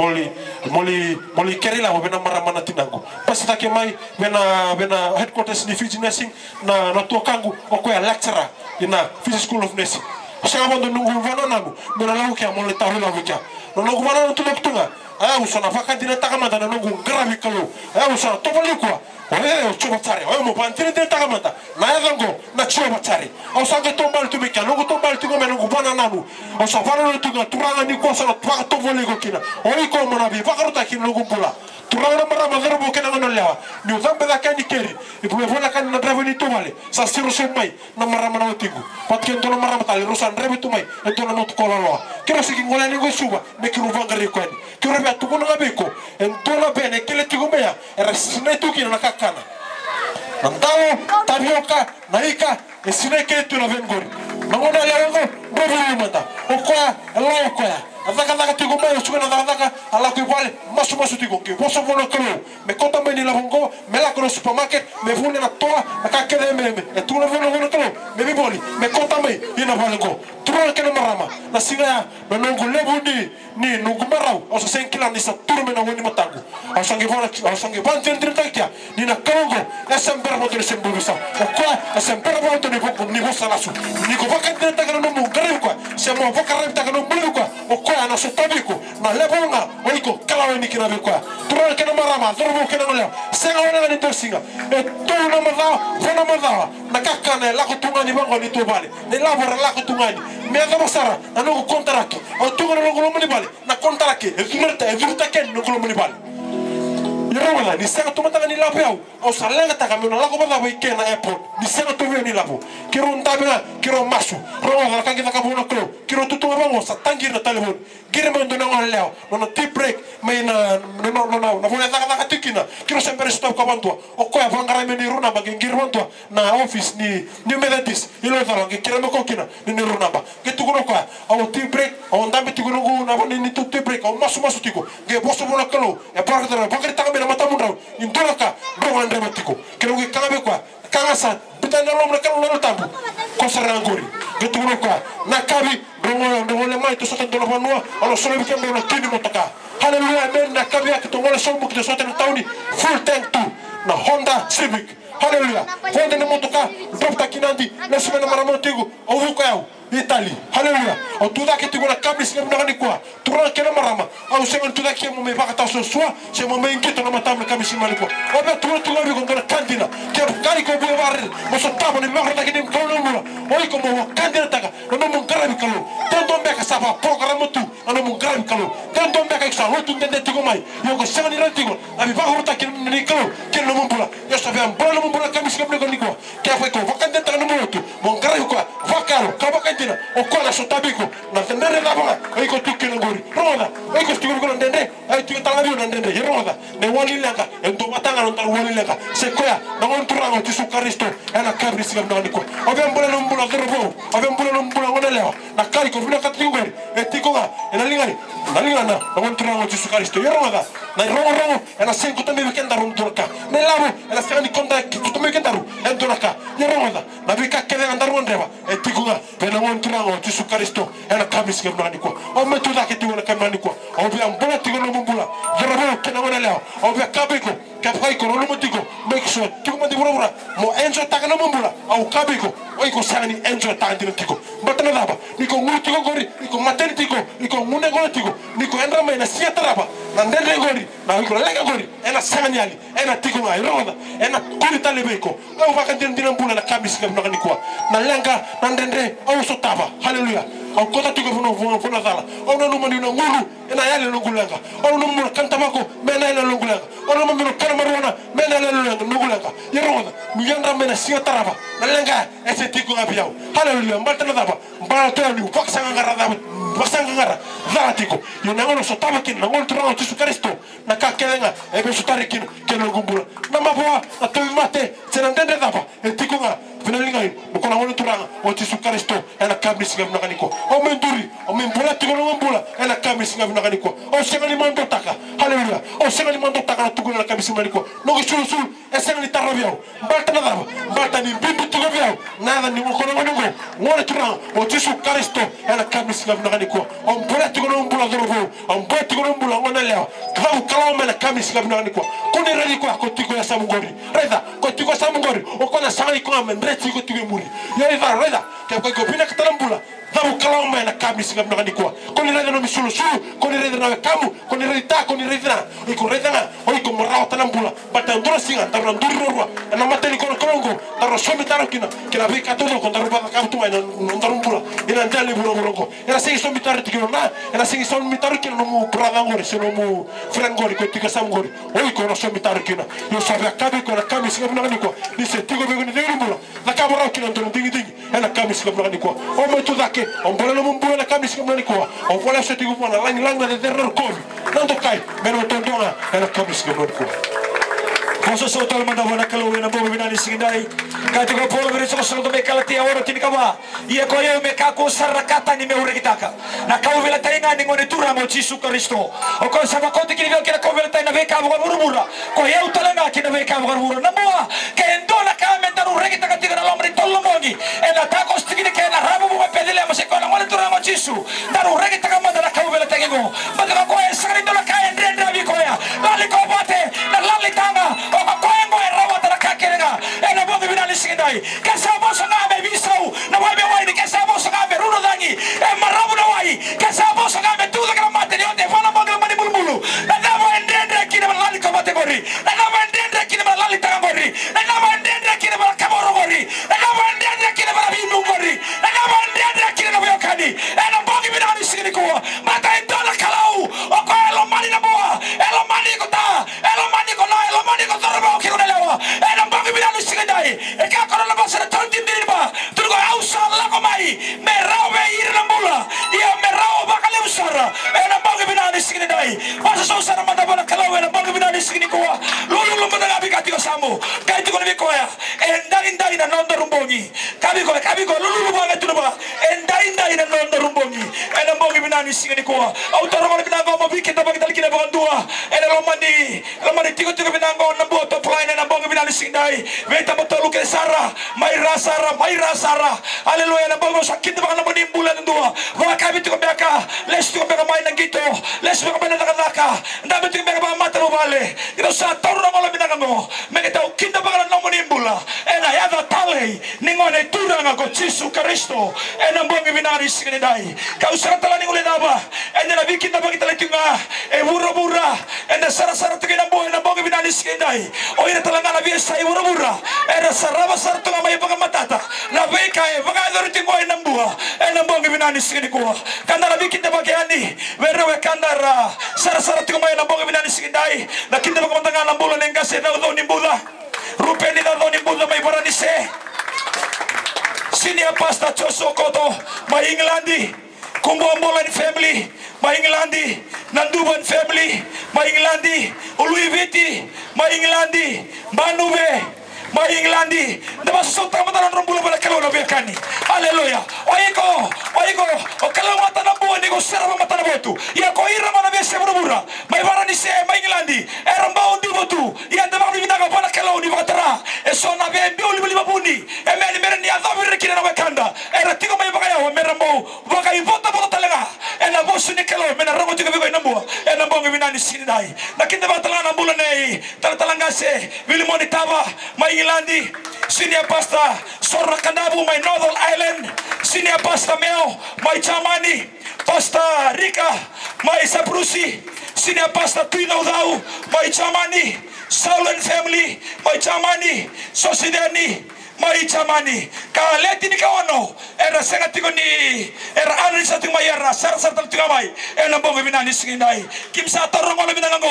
moli kerila ho bena maramana tinangu pasita ke mai bena headquarters ni Fiji Nursing na to kangu o ko ya lecturer ina Fiji School of Nursing o sanga bondo ngubana nangu bena lawo ke moli tawila wika no ngubana to lektunga aya usana fakandina takamata na ngu gravi kalo aya usana to bolikwa o choba tsare o mo pantire de takamata na yadango na choba tsare o sanga tombal tu meka no tombal tu ngomeno ngubana nanu o safara no tu turanga ni ko sana pa to boliko kina o iko mona bi fakaruta kina ngumpula turanga marama zerbo kena ngono lewa ni uzambe da kani keri ibu vola kani na bravo ni tumale sa siro mai na marama na otigu patken to na marama tali rosan rebe tu mai e to na not kololo kero siki ngola ni go suba me kiru vangare ko ni kero be tu kono ngabeko en to na bene kele tigo meya era sine tu kina na kakana nandao tabioka naika e sine ke tu na vengori ngona lewa go mata o kwa la kwa Adaka tigo mai suka na adaka ala ko vale masu tigo ke boso bono kro me conta me ni la bongo me la ko supermarket me vune na toa na ka kede me e tu na bono kro me bi boli me conta me ina vale go tro ke na marama na singa me no go lebu ni no go marau o sa 5 kila ni sa turu me na woni matangu o sangi van tentre takia ni na kongo e sempre mo de sembu sa o kwa e sempre mo de ni bosa la su ni ko vakan tentre ka no mo gare kwa se mo vakan ta ka no mo kwa o na sotabiko na lebonga oiko kala ni kina bikwa tro ke na marama tro ke na leo senga wana ni tosinga e to na marama na kakana la ko tunga ni bango ni to bale ne labora la ko tunga ni me ga masara na no kontraki o tunga no ko ni bale na kontraki e virta ken no ko ni bale Yorola ni senga to matanga ni lapau o salenga ta kamuna la ko ba ba ikena airport ni senga to ni lapo kiro ntabina kiro masu rola la kangi ta kabuna kro kiro tutu bango sa tangi na telefon girman do na leo no tip break me na fona ta tikina kiro sempre stop ka bantua o ko vangara me ni runa ba girman to na office ni medadis ilo ta ngi kiro ko kina ni runa ba ke tu ko o tip break o ndambe tu ko na ni tip break o masu tiko ge boso bona kalo e pakata ta na mata mundau indolaka rongan rematiko kero ke kalabe kwa kangasa bitana lomra kalo no tambu ko sarangori gitu no kwa nakabi rongo mai to sotan dola banua ono solo bi kembe na kini motaka haleluya men nakabi akitongole sombu kito sotan tauni full tank tu na Honda Civic haleluya fonde na motoka drop takinandi na semana maramotigo o vuko yao Italy haleluya o tuda ke tigo na kablis na ngani kwa tura ke na marama au semen tuda ke mo me bakata so swa se mo me ngito na matam kablis mali kwa o be tura bi ko na kandina ke kali ko bo bar mo so tabo ni magrata ke dim ko no mula o ko mo kandina taka no mo ngarabi kalo don be ka sapa program tu no mo ngarabi kalo don be ka make sa lotu tende tigo mai yo ko sanga ni retigo abi ba horta kin ni kalo kin no mumbula yo sa vem bola no mumbula kami sikap ko niko ke fa ko vakante ta no mutu mon kara ko vakalo ka vakante o ko la so tabiko na tendere da ba ai ko tukki no ngori roda ai ko tukki ko ndende ai tukki ta ngari no ndende yo roda ne wali lenga en to matanga no tar wali lenga se ko ya na on turango ti su karisto e na kabri sikap no niko o vem bola no mumbula ko ro o vem bola no mumbula ngone leo na kari ko vina ka tingori e tiko ga e na lingani na on turango ti su karisto yo roda na rongo e na senko tambe weekend ron turka ne labo e na sani konda ki to me kendaru en turka yo roda na bika kele andar on reba e tiko ga pe na on turango ti su karisto e na kabri sikap no niko o me tu da ke tiko na kamani ko o bi am bola tiko no mumbula yo roda ke na ngone leo o bi kabiko kapai ko no mutiko make sure tiko mandi bura mo enjo taka no mumbula au kabiko o iko sani enjo taka ndino tiko batana daba niko nguti ko gori niko materi tiko niko ngune go tiko niko endra mai na sia taraba na ndende gori na iko lenga gori ena sani ali ena tiko ngai roda ena kuri talebeko au vakante ndino mbula na kabisi kam no niko na lenga na ndende au sotaba haleluya au kota tiko funo dala au no mani no ngulu ena yale no ngulanga au no mo kantamako mena ena no ngulanga au no mo marona mena ena no ngulanga yeroda mi yandra mena sia taraba na lenga ese tiko ngabiao haleluya mbaltana daba mbala ni vaksanga ngara dala tiko yo nangono sotaba kin nangono turango tisu karisto na kakelenga e be sotari kin keno gumbula na maboa na tobi mate senandende daba e tiko nga finalingai bukona ngono turanga o tisu karisto ena kabisi ngam nakaniko o menturi o membula tiko no mbula ena kabisi ngam nakaniko o sengali mando taka haleluya o sengali mando taka na tuguna na kabisi maniko no gisulu e sengali tarabiao mbaltana daba mbaltani bimbi tiko biao nada ni ngono ngone turanga o tisu karisto ena kabisi ngam nakaniko o mbula tiko no mbula dorobo o mbula tiko no mbula ngone leo kau kala mena kabisi ngam nakaniko kuni redi ko tiko ya samungori reda ko tiko samungori o kona sangali ko amen tiko tiko muri ya ida reda ke ko bina katalambula dabu kala mena kabisi ngam nakaniko kuni reda no misulu kuni reda na kamu kuni reda kuni reda iko reda na o iko morao talambula batandura singa tabra ndururwa na mateli ko kongo taro somi taro kina bika todo ko taro baka kamtu mai no ndarumbula ina ndali burongo ina singi somi taro tiko na ina singi somi taro kina no mu brada ngori sino mu frangori ko tiko samgori o iko no somi taro kina yo sabe akabe ko na kabisi ngam nakaniko ni se tiko be ni ndirumbula na kabara kina ndo dingi ina kabisi ngam nakaniko o mo tu dake on bola no mbula na kabisi ngam nakaniko o vola se tiko na lang na de terror ko nando kai meno tondona ina kabisi ngam nakaniko Koso sotal manda bona kalau na bobo binani singindai kati ko polo bere so so me kalati aworo tini kawa ia ko yo me kako sarakata ni me ure kitaka na kau vela tainga ni ngone turamo Jesu Kristo o ko sama ko tikini vela kila ko vela taina ve ka burubura ko eu talanga kina ve ka burubura na moa ke endona ka menta ure kitaka tigara lomri tolomongi ena tako stikini ke na rabu mo pedile mo se ko na ngone turamo Jesu na ure kitaka manda na kau vela taingo manda ko e sari dola ka endrendra vi ko ya lali ko bate na lali tanga o koengo e rawata na kakerenga ena bobi binali singindai kasabo sanga be bisau na wabe wai ni kasabo sanga be runo dangi e marabu na wai kasabo sanga be tuda kana mate ni onde fala mogla mani bulbulu na dabo endendre kina lali ko bate gori na dabo endendre kina lali tanga gori na dabo endendre kina kaboro gori na dabo endendre kina binu gori na dabo endendre kina bo yakani ena bobi binali singini ko mata endola kalau o ko elo mani na boa elo mani ko ta elo mani ko na elo mani ko torbo ki una lewa ena bobi binali singindai e ka ko na basara tonti diriba turgo ausa la ko mai me rawe ir na mula ia me rawo bakale usara ena bobi binali singindai basa so usara manda bona kalau ena bobi binali singini ko lulu manda gabi kati ko samu kai ti ko ni ko ya endai na nondo rumbongi kabi ko lulu ba tu ba endai na nondo rumbongi ena bobi binali singini ko au torbo na go mo bikita ba kitali kina ba ndua ena lomani tiko binango na boto plaina na bobi binali singindai veta botolu ke sara maira sara haleluya na bogo sakit ba na mani bulan ndua wa kabi tiko beka les tiko beka mai na gito les beka bena nakaka ndabe tiko beka ba matero vale ino sa torno mo binango megeta ukinda ba na mani bula ena ya da tala talei ningone turanga ko Jesu Kristo ena bongi binari singene dai kau sarata lani ngule daba ena nabi kita bagi teletunga bura-bura ena sara-sara tukina bo ena bongi binari singene dai o ina talanga nabi sai bura-bura ena saraba sartunga mai banga matata na beka banga dorutingo ena bua ena bongi binari singene ko kanda nabi kita bagi ani werewe kandara sara-sara tukina mai ena bongi binari singene dai na kita bagi matanga na bola nenga se da do nimbuda rupeni da do nimbuda mai barani se Senior Pastor Joshua Koto, my Englandi, Kumbuambolan family, my Englandi, Nanduban family, my Englandi, Uluiviti, my Englandi, Manuve, my Englandi, the Masota Matan Rumbulo Kalona Bekani. Hallelujah. Oiko, O Kalamata Nabu and Nigo Sarah Matanabotu, Yakoira Manavese Murmura, my Varanise, my Englandi, Erambao Divotu, Yandama Vinaga Kaloni Vatara, a son of a Bioli Babuni, a man in Yadavirikin and Wakanda, and a Tigo Mabaya, Merambo, Waka Vota Botalaga, and a Bosunicalo, and a Robotic Nambu, and a Bongavinani Sinai, Nakinda Batalana Bulane, Tatalangase, Willimonitava, my Englandi, Senior Pastor, Sorakanabu, my Northern Island, Senior Pastor Mel, my Chamani, Pastor Rika, my Saprusi, Senior Pastor Pino Dau, my Chamani, Saulan family, my Chamani, Sosidani, my Chamani, Kaleti Nikawano, and a Senatigoni, and Anisatu Mayara, Sarasata Tugamai, and a Bogavinani Sinai, Kim Satarango,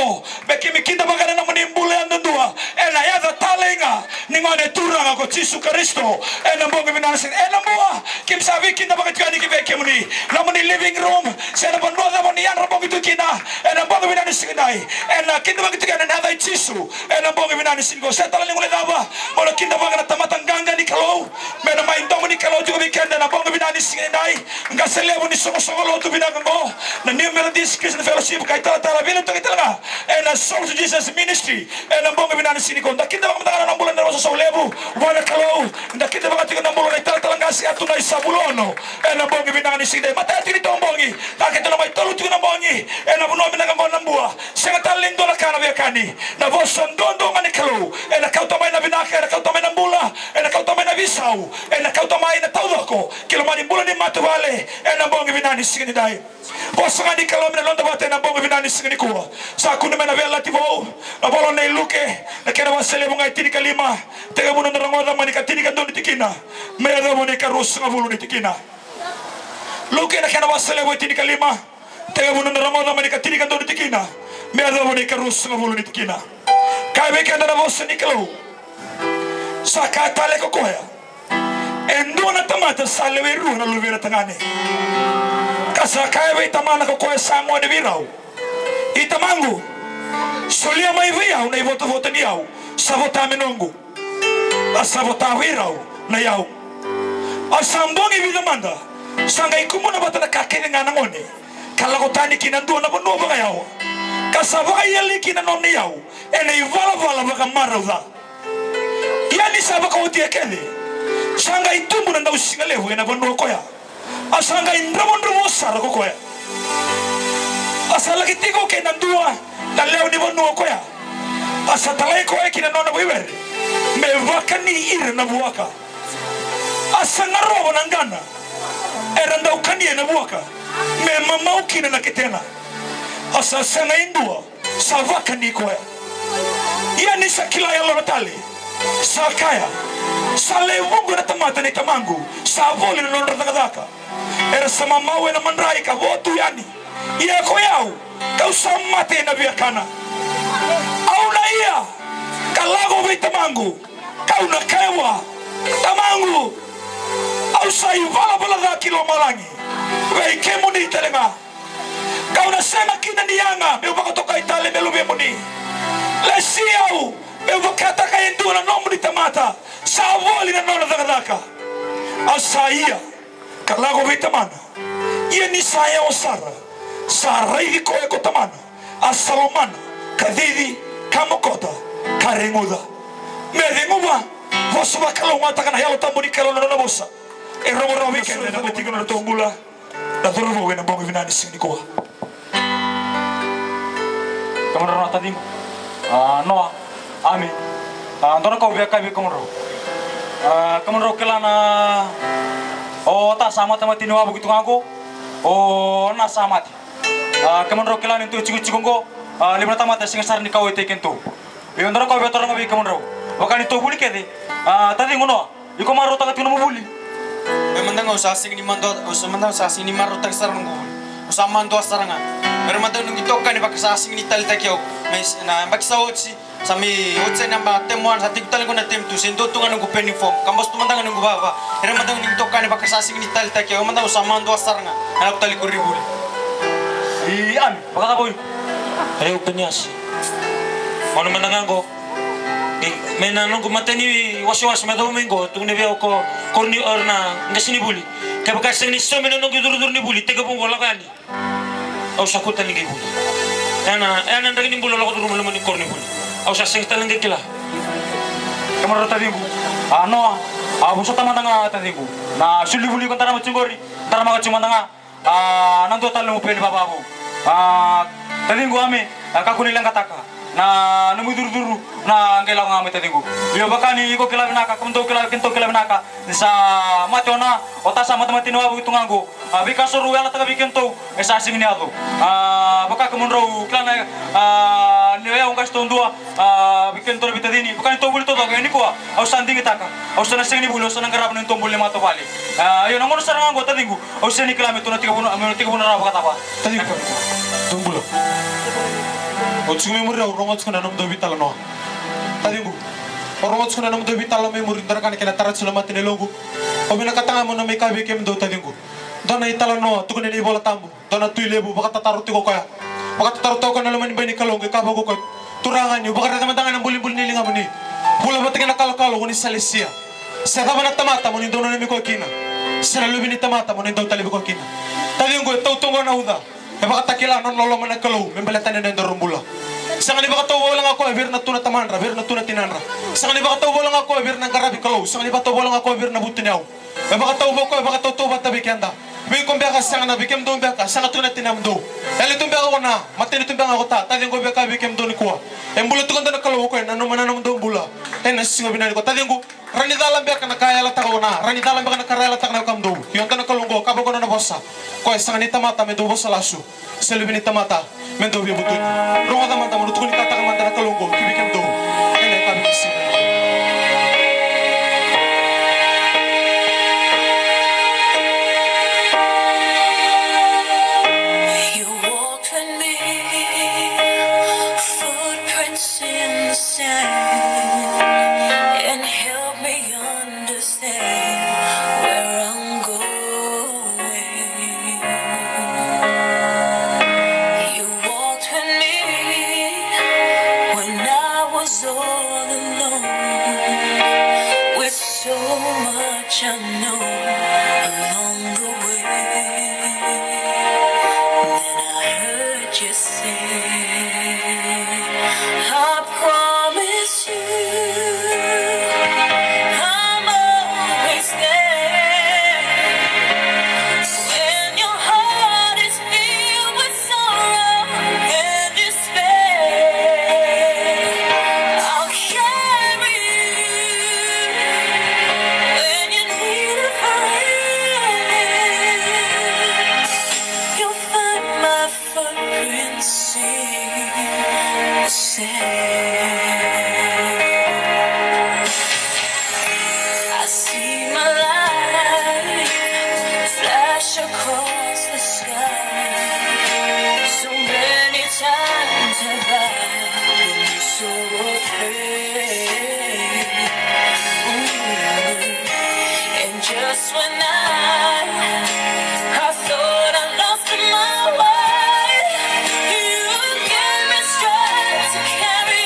Bekimi Kindabagana Nimbula and Dua, and I have a Talenga, Nimane Turanga, Jesu Kristo, and a Bogavinas, and a Moa, Kim Savi Kindabagani Bekimuni, Namani living room, said about Northern Moniana Bogitukina, and a Bogavinani Sinai, and a Kindabagakan and another Jesu, and a Bogavinani Singo, Satalang Lava, or a Kindabagana Tamatanga. Nikalo, Mena my Dominicalo to the weekend and a Bongavinani Sinai, Gaselevo Nisolo to Binago, the new Melodies Christian Fellowship, Kaitala Villa to Itala, and a Soul to Jesus ministry, and a Bongavinani Sinico, the Kingdom of the Nambulan Rosa Levo, Wanakalo, the Kingdom of the Nambulan Talangas Atuna Sabulono, and a Bongavinani Sine, Matati Tombongi, Takatana by Tolu to Nambongi, and a Bonominambua, Senatalin Dolacana, Navoson Dondo Manicalo, and a Kautamana Vinaka, a Kautamana, and a Kautamana Visau, and a Kautamana Taudoko, Kilomani Bulani Matuvale, and a Bongavinani Sinidai. Bosani Kalomina Londabata and a Bongavinani Sinico, Sakunamana Velativo, a Bolone Luke, the Kanawa Selebunga Tirikalima, Tegamun Ramoda Monica Tirika Donitikina, Meda Monica Rosa Vulutikina. Luke and the Kanawa Selebo Tirikalima, Tegamun Ramoda Monica Tirika Donitikina, Meda Monica Rosa Vulutikina. Kaibek and the Vosanicalo. Sakatale kokoya endona tamata salwe ruha luvera tangane kasakaya ve tamana kokoya sango de virau itamangu solia mai via una voto votaniau savota menongu asavota virau na yau asambongi vidamanda sanga ikumuna batana kakene ngana ngone kalagotani kinandona bono baga yau kasava yeli kinanoni yau ene ivala baga marauda yani sabaka utie kele sanga itumbu na usingalevu ena bono koya asanga indramondo sara koya asala kitiko ke nandua na leo ni bono koya asatalai koya kina nona wiwer mevakani ire na buaka asanga robo nangana eranda ukani na buaka me mama ukina na kitena asanga indua savakani koya yani sakila ya lorotali Sakaya, Sale Wungu na tamata ni tamangu, Savoli na nonda takadaka. Era sama mawe na mandraika, wotu yani. Iya koyau, kau samate na biakana. Au na iya, kalago vi tamangu, kau na kewa, tamangu. Au sai vala da kilo malangi, wei kemuni telenga. Kau na sema kina niyanga, meu bakatoka itale melu bemuni. Lesiau. Eu kata kaya nduna nomu ni tamata savoli na nona takadaka asaia kalago vitamana ia ni saya osara sarai ko eko tamana asalomana kadidi kamokota karenguda medenguba vosuba kalonga takana yalo tambuni kalona na bosa e robo weekend na betiko na tombula na dorobo wena bongo vinani siniko kamera tadi no Amin. Antara kau biar kami kemana? Kamu rokela na o ta sama tama tinu abu gitu ngaku o na sama ti kamu rokela itu ciku go lima tama ta singa sar ni kau itu kentu yon dara kau betor ngabi kamu ro wakani to buli kede tadi ngono iko maro ta katino buli memang nggak usah sing ni mando usah sing ni maro tak sarang go usah mando sarangan memang nggak nunggu tokan ni pakai sing ni tal tak yo mes na pakai sawot sami utse namba temuan sati kutal ko na tem tu sendo tungan nunggu penny form kambos tumandang nunggu baba era mandang ning tokan ni pakai sing ni tal tak yo mandang usah mando sarangan anak tali ko ribuli an baka boy Ayo penyas. Mau mendengar ko. Menanong kumateni was medo mingo tung ne veo ko korni orna ngasini buli. Kaya baka sing ni so menanong dur ni buli tega pong wala kani. Au sakutan ni buli. Ana ndagi ni buli lo dur mo ni korni buli. Au sa sing talang kila. Kamar tadi bu. Ano abu sa tama nga tadi bu. Na suli buli ko tara machungori. Tara mga chumandanga. Nang total mo pwede baba bu. Tadi gua ame kakunilang kataka na numudur-duru na angkela nga ame tadi gua. Yo bakani iko kila binaka kento kila binaka sa matona ota sa matematin wa itu nganggo. Bika suru yala taga bikento esa sing ni ado. Baka kemunro klana ni ya ungkas tondua bikento bitadini bakani to buli to ini ko au sanding itaka. Au sana sing ni bulo sana garap ni tombul lima to bali. Yo namono sarang nganggo tadi gua. Au seni kilometer na 30 na baka tapa. Tadi ko. Tunggulo. Otsu memori orang otsu kana nom do vitala no. Tadi bu. Orang otsu kana nom do vitala memori ndara kana kena tarat sulamat ni logo. Obina katanga mo na may kabi kem do tadi bu. Dona itala no tukune ni bola tambu. Dona tui lebu baka tataru tiko kaya. Baka tataru tiko kana laman bani kalong ka bago ko. Turangan yu baka teman-teman ang bulin-bulin nilinga mo ni. Bula batik na kalo-kalo ni Salesia. Sa tama na tamata mo ni dono ni ko kina. Sa lubi ni tamata mo ni do talibi ko kina. Tadi ko tawtungo na uda. Baka takila non lolo man kalau membelatan na ndoro mbula. Sangan baka tawo lang ako bir na tuna tamanra, bir na tuna tinanra. Sangan baka tawo lang ako bir na garabi kalau. Sangan baka tawo lang ako bir na butinaw. Baka tawo ko baka tawo batabi kenda. Bi ko baka sangan na bikem do baka sangan tuna tinamdo. Dali tumbe ako na, matini tumbe ako ta. Tadi ko baka bikem do ni ko. Embula tukon na kalau ko na no mananam do mbula. Nasingo binani ko. Tadi ko rani dalam baka na kaya la tako na. Rani dalam baka na kaya la tak na kam do. Yon tan kalunggo kabo ko na bossa. Ko sangan ni tamata me do bossa lasu. Selebih ni tamata mendo bi butuh ronga tamata mo tukuni kata kamanta na kalunggo kibikem do ene kabi kisi You walked with me, footprints in the sand, and helped me understand where I'm going. All alone with so much unknown along the way. Then I heard you say, I promise you I'm always there when your heart is filled with sorrow and despair. I see my light flash across the sky. So many times have I been so afraid. And just when I thought I lost my way, you gave me strength to carry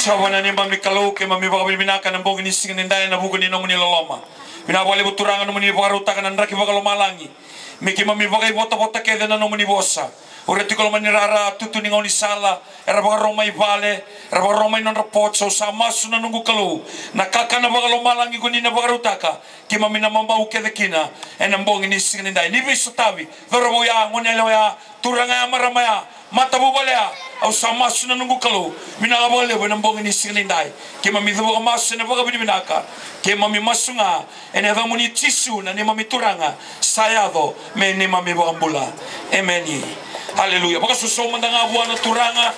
Sawana ni mami kalau ke mami baka binaka ng bong inising ninday na buko ni nong niloloma. Binabali buturangan mo ni bakarutakan ng raki baka lumalangi. Miki mami baka bota-bota ke na nong nibosa. Ureti kalau manirara tutu ni ngoni sala era baka romai vale era baka romai non report so sama suna nunggu kalau nakaka na baka lumalangi kuni na baka rutaka ki mami na mamau ke dekina enang bong inising ninday ni biso tabi dorobo ya ngoni ya turanga maramaya mata bubalea au sama suna nunggu kalau binaka bole benang bong inising ninday ki mami baka masu na baka binaka ki mami masunga ene da muni tisu na ni mami turanga sayado me ni mami baka bula emeni. Haleluya. Baka suso mandanga buana turanga.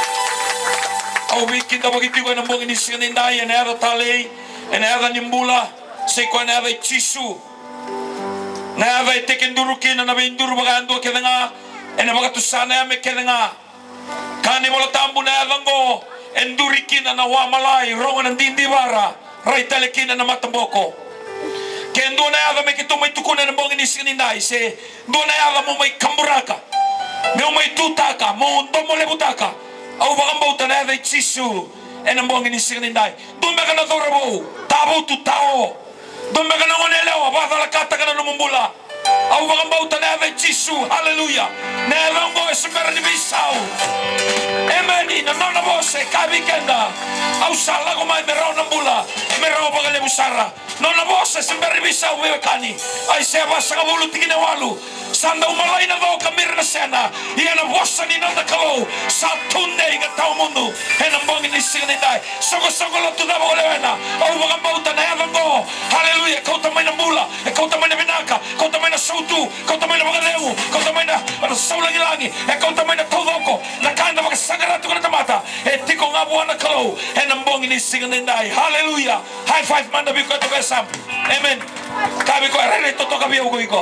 Au bikin da begitu kan nambong ini sinindai ene ada tale, ene ada nimbula, seko ene ada chisu. Na ada teken durukin na binduru baka ando kedenga, ene baka tusana me kedenga. Kani mola tambu na ada ngo, endurikin na wa malai, rongan ng dindibara, rai telekin na matamboko. Kendo na ada me kitu may tukuna nambong ini sinindai se, do na ada mo may kamburaka. Meu mai tutaka, mo ndomo lebutaka. Au bagambau tanada chisu. Enambong ini sinindai. Dumbe kana dorabo, tabo tu tao. Dumbe kana ngonelewa, batala kata kana numumbula. Au bagambau tanada chisu. Haleluya. Nelongo esmera ni bisau. Emeni na nona bose kabikenda. Au sala ko mai merao nambula. Merao bagale busara. Nona bose esmera ni bisau wekani. Ai seba sa bulu tigine walu. Sanda umalai na do kamir na sena ia na bossa ni nanda kalau satunde inga tau mundu ena mbongi ni singa dai soko lo tu da bolena au baka bauta na yavango haleluya kau tamai na mula kau tamai na binaka kau tamai na sautu kau tamai na bagadeu kau tamai na saulangi langi kau tamai na todoko na kanda baka sagaratu kana tamata tiko ngabuana kalau ena mbongi ni singa dai haleluya high five manda biko to besam amen kabi ko rene to kabi ugo iko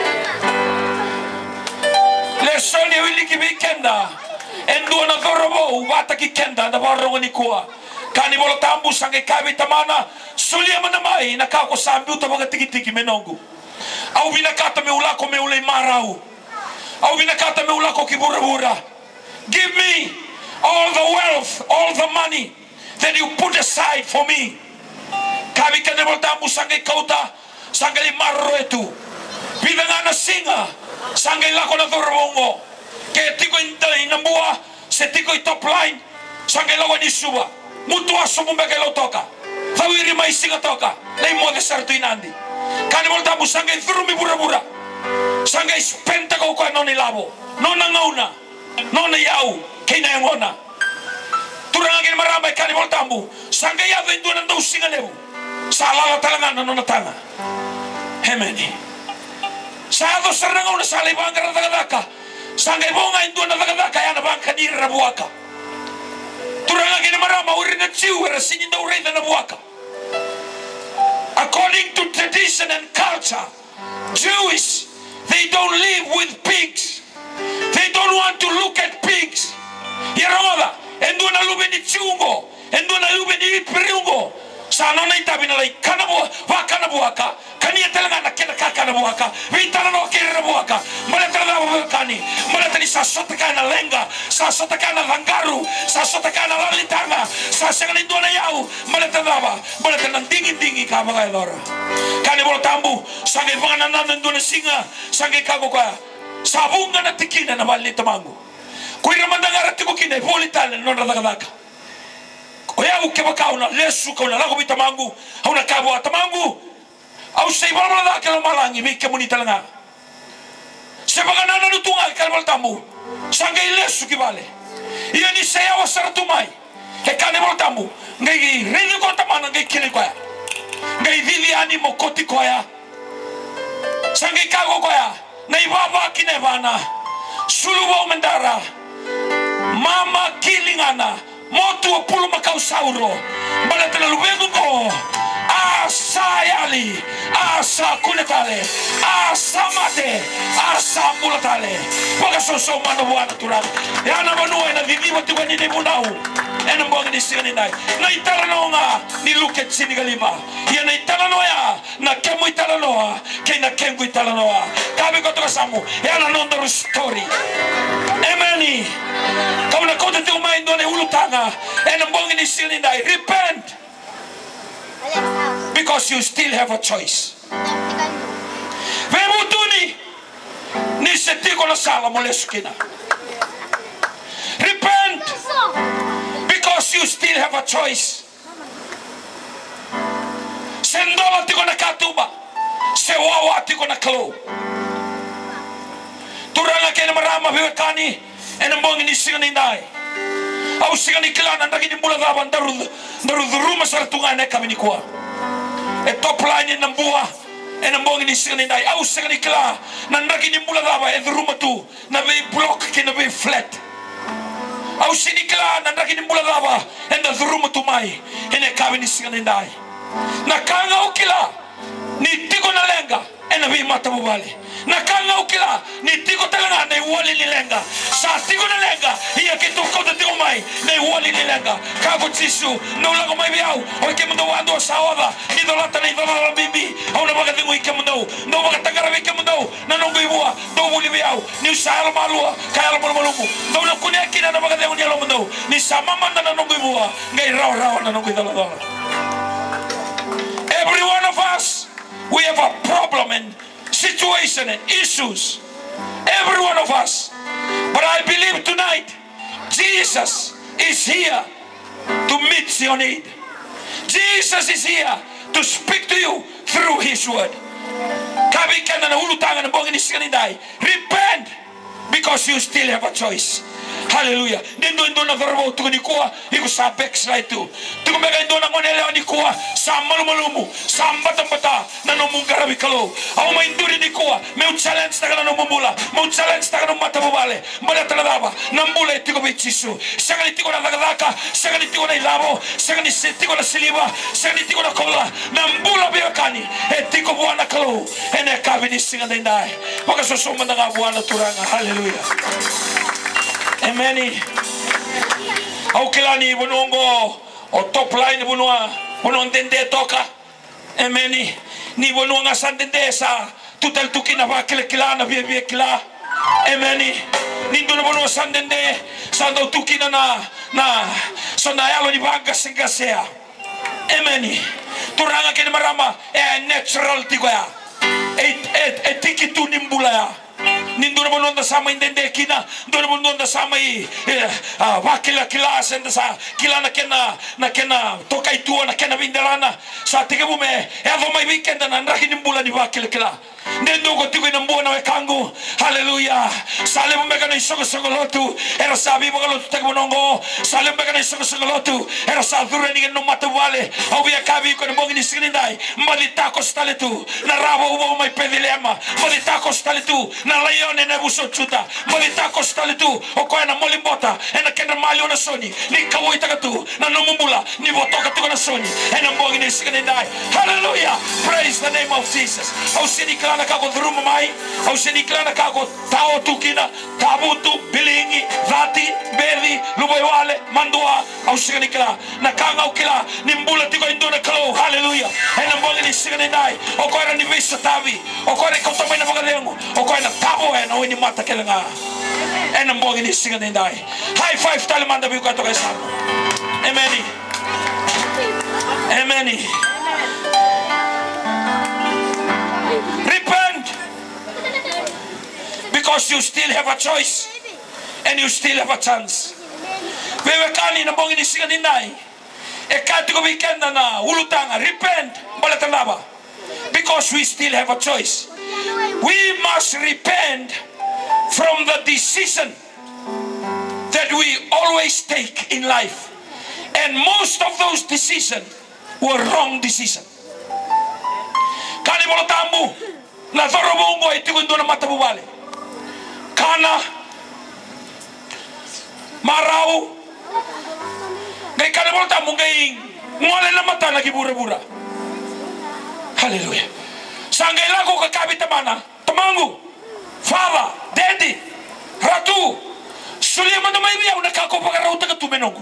Lesoni wili kibikenda endo na dorobo wata kikenda na barongo ni kuwa kani bolo tambu sange kabi tamana sulia manamai na kako sambi utabaga tiki menongu au binakata meulako meulai marau au binakata meulako kibura give me all the wealth all the money that you put aside for me kabi kani bolo tambu sange kauta sange marro etu bidangana singa sangai lako na dorobongo ke tiko inambua se tiko top line sangai lako ni suba mutu aso mumbe ke lotoka tawiri mai singa toka lei mo de sartu inandi kani volta bu sangai thurumi bura sangai spenta ko ko noni labo nona ngauna nona yau kina ngona turanga ke maramba kani volta bu sangai ya vendu na ndo singa lebu salala talanga nona tanga hemeni Sado serang una sali bangka dagadaka. Sangai bonga indu na dagadaka yana bangka ni rabuaka. Turanga kini marama uri na chiu era singin da uri na buaka. According to tradition and culture, Jewish, they don't live with pigs. They don't want to look at pigs. Yaroda, endu na lube ni chiungo, endu na lube ni periungo. Sana na itabi na lai kanabu wakana buaka. Kania telanga na kena kakana buaka. Vitala no kera buaka. Maleta na buakani. Maleta ni sasota kana lenga. Sasota kana langaru. Sasota kana lalitanga. Sasanga ni dona yau. Maleta daba. Maleta na dingi ka mga elora. Kani bolo tambu. Sange bangana na dona singa. Sange kago kwa. Sabunga na tikina na bali tamangu. Kuira mandangara tikukine. Politale non radakadaka. Oya uke bakauna lesu kauna lago bitamangu. Hauna kabo atamangu. Au sei bala da ke malangi mi ke muni talanga sebagana na lutunga ke bal tambu sangai lesu ki bale ia ni sei awa saratu mai ke kane bal tambu ngai reni ko tamana ngai kile ko ngai vili ani mo koti ko ya sangai kago ko ya nei baba kine bana sulubo mendara mama kilingana motu pulu makau sauro bala tena lubengu ko asayali asa kunetale asa mate asa mulatale boga soso mano buana turan yana banua na viviva tu ni de bunau ena boga ni sini nai na itala no nga ni luket sini galima ya na itala no ya na kemo itala no noa kina kengu itala noa kabi kotoka samu yana nondoro story amen kau na kota teu mai ndone ulutanga ena mbongi ni sini dai repent because you still have a choice vemutuni ni setiko na sala moleskina repent because you still have a choice. Sendola tiko na katuba, sewawa tiko na kalo. Turanga kena marama bewekani, enambongi ni singa nindai. Au singa ni kilana ndaki ni mula daban daru ruma saratunga ne kami ni kuwa. E top line nambua, enambongi ni singa nindai. Au singa ni kila ndaki ni mula daba e ruma tu na be block kena be flat. Au sinikla nandaki ni mula daba enda dhuruma tumai ene kabi ni singa nindai na kanga ukila ni tiko na lenga ena bi mata bubale na kanga ukila ni tiko talanga na wali ni lenga sa tiko na lenga iya kitu kota tiko mai na wali ni lenga kago tisu no lago mai biau o ke mundo wando sawada ni dolata ni dolata bibi au na baga dingo ike mundo no baga tangara ike mundo na no bibua do wuli biau ni usala malua kaya malumumu do na kunia kina na baga dingo ni alo mundo ni samama na no bibua ngai rao na no bidala. Every one of us, we have a problem and situation and issues. Every one of us. But I believe tonight, Jesus is here to meet your need. Jesus is here to speak to you through His word. Repent because you still have a choice. Hallelujah. Nindo na dharbo tukuni kuwa iko sa backslide tu. Tukumeka indo na ngonelewa ni kuwa sa malumumu sa mbata na no mungarabi kalo. Au mainduri ni kuwa me challenge taka no mumula, me challenge taka no mata bubale. Mbale taladaba na mbule tiko bichisu. Sanga ni tiko na dagaka, sanga ni tiko na ilabo, sanga ni tiko na siliba, sanga ni tiko na kola. Na mbula biakani tiko buana kalo. Ene kabi ni singa ndai. Paka sosoma na buana turanga. Hallelujah. Amen. Au kilani bunongo o top line bunwa bunon dende toka. Amen. Ni bunonga sandende sa tutal tukina ba kilana bie kila. Amen. Ni dono bunwa sandende sando tukina na sonayalo ni baga singasea. Amen. Turanga kene marama natural tigoya. Tikitu nimbula ya. Nindo na bononda sama indende kina dono bononda sama I wakila kilasa nda sa kila na kena toka itu na kena vindelana sa tige bume evo mai weekend na ndaki nimbula ni wakila kila nendo ko tigo nambo na wekangu. Hallelujah. Sale bume kana isoko lotu era sabi bogalo tege bonongo sale bume kana isoko lotu era sa dure ni no mata wale au via kabi ko mbongi ni sinindai malita ko stale tu na rabo ubo mai pedilema malita ko stale tu na leone ne buso chuta malita ko stale tu o ko na molimbota ena kena malio na soni ni kawoi taka tu na no mumbula ni botoka tu na soni ena mbongi ni sinindai. Hallelujah. Praise the name of Jesus. Au sini klana kako dhuruma mai au sini klana kako tao tukina tabutu bilingi vati bedi luboywale mandua au sini kla na kanga ukila ni mbula tiko indona kalo. Hallelujah. Ena mbongi ni sinindai o ko ni visa tavi o ko ko tamai na magalengo o ko na tabo ena weni mata kelenga ena mbongi ni sinindai. High five talimanda bi ko to kaisa. Amen. Amen. Repent because you still have a choice and you still have a chance. Wewe kani na mbongi ni singa nindai ekati ko weekend na ulutanga. Repent balatanaba because we still have a choice. We must repent from the decision that we always take in life, and most of those decisions were wrong decisions. Kani bolotamu na dorobongo itigo ndona matabubale kana marau ngai kani bolotamu ngai ngole na mata na kibura. Hallelujah. Sangai lako kakabi tamana tamangu father daddy ratu sulia manda mai bia unakako pagara utaka tumenongo.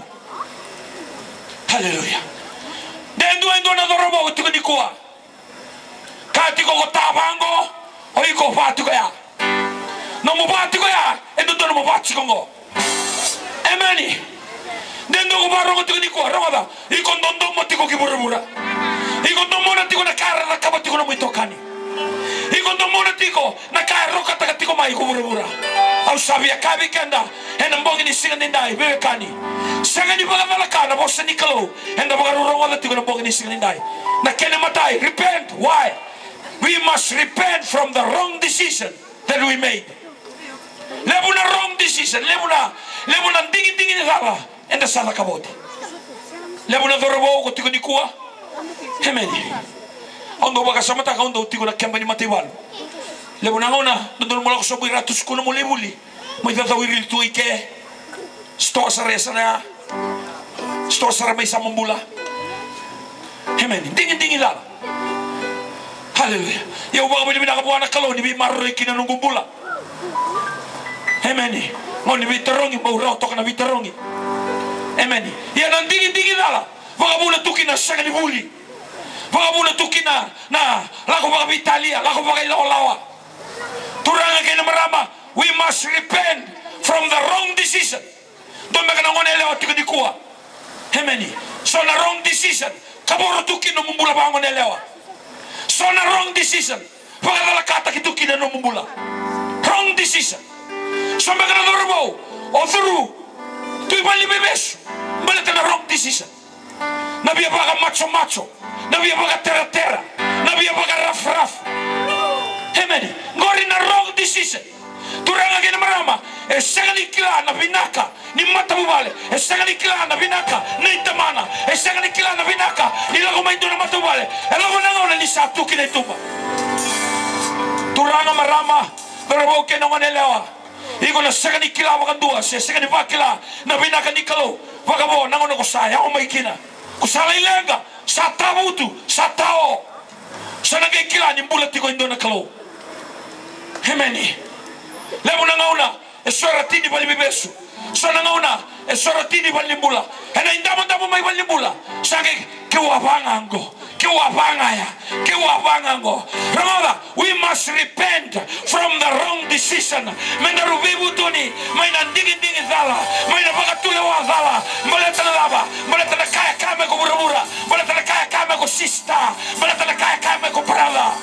Hallelujah. Dendo na dorobo itigo dikuwa Kati ko tabango o iko pati ko ya. No mo pati ko ya endo no mo pati ko ngo. Amen. Dendo ko baro ko tiko ko ramada. Iko ndondo mo tiko ki burubura. Iko ndomo na tiko na kara na kabati ko na mo itokani. Iko ndomo na tiko na kara roka taka tiko mai ko burubura. Au sabia kabi kenda ena mbongi ni singa ndai bebe kani. Sanga ni baga malaka na bosa ni kalo. Enda baga rongo na tiko na mbongi ni singa ndai. Na kene matai repent. Why? We must repent from the wrong decision that we made. Lebuna wrong decision. Lebuna dingi ni sala. Enda sala kaboti. Lebuna dorobo ko tiko ni kuwa. Hemeni. Ondo baga samata ka ondo tiko na kemba ni matiwal. Lebuna ngona ndono mo ko sobu ratus kuno mo lebuli. Mo ita wiri tu ike. Sto sare sana. Sto sare mai samambula. Hemeni. Dingi la. Haleluya. Ya ubang bini bina kabuana kalau ni bi marro ikina nunggu bula. Amen. Mau ni bi terongi mau rau tok na bi terongi. Amen. Ya nan dingi dala. Baka bula tukina sanga ni buli. Baka bula tukina na lagu baka bi Italia, lagu baka lawa. Turanga kena marama. We must repent from the wrong decision. Don't make ngone lewa tukini kuwa. Amen. So na wrong decision. Kaboro tukina mumbula ba ngone lewa. So na wrong decision. Pagkatala kata kitu kina no mumula. Wrong decision. So magana dorbo. O through. Tu ibali bebes. Balata na wrong decision. Nabiya baga macho. Nabiya baga terra. Nabiya baga raf. Amen. Ngori na wrong decision. Turanga kina marama. Esangani kila na binaka. Ni mata bubale. Esangani kila na binaka. Ni tamana. Esangani kila na binaka. Ni lago maindo na mata bubale. Elago na ngona ni satu kina ituba. Turanga marama. Dorabo kena ngone lewa. Iko na sangani kila wakandua. Sangani bakila na binaka ni kalau. Wakabo nangono ko saya o maikina. Kusala ilenga. Satabutu. Satao. Sanage kila ni mbula tiko indo na kalau. Hemeni. Lebo na ngauna esoratini bali bebesu. So na ngauna esoratini bali mbula. Ena indamo mai bali mbula. Sage kewabangango. Remember, we must repent from the wrong decision. Menda rubibu tuni, maina dingi zala, maina bagatule wa zala, maleta na lava, maleta na kaya kame ko burabura, maleta na kaya kame ko sista, maleta na kaya kame ko brother.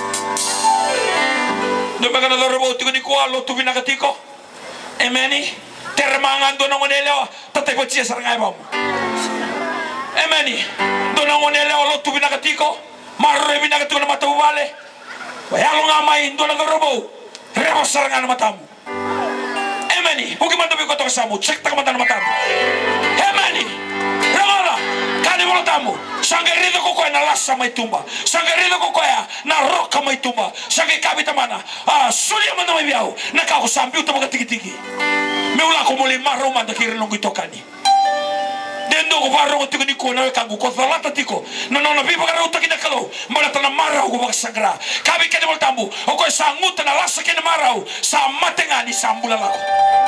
No magana dorobo tiko ni ko alo tu binakatiko. Emeni, termangando na ngoneleo, tatay po siya sarangay bam. Emeni, dona ngoneleo alo tu binakatiko, marre binakatiko na matabu vale. Wayalo nga may dona dorobo, rebo sarangay na matamu. Emeni, huwag man tabi ko ito kasamu, check ta kamata na matamu. Emeni, remora, kani mo tamu, sanggerido ko koya na lasa may tumba, sanggerido ko koya na roka may tumba, sanggay kabita mana, sulia man na may biyaw, nakakusambi uta mga tigi-tigi. May wala ko muli maro man nakirilong ito kani. Dendo ko baro ko tiko ni ko na kangu ko falata tiko. No biba ka ruta kinakalo. Mala ta na maraw ko magsagra. Kabi ka mo tambu. O ko sa nguta na lasa kin maraw sa matenga ni sambula lako.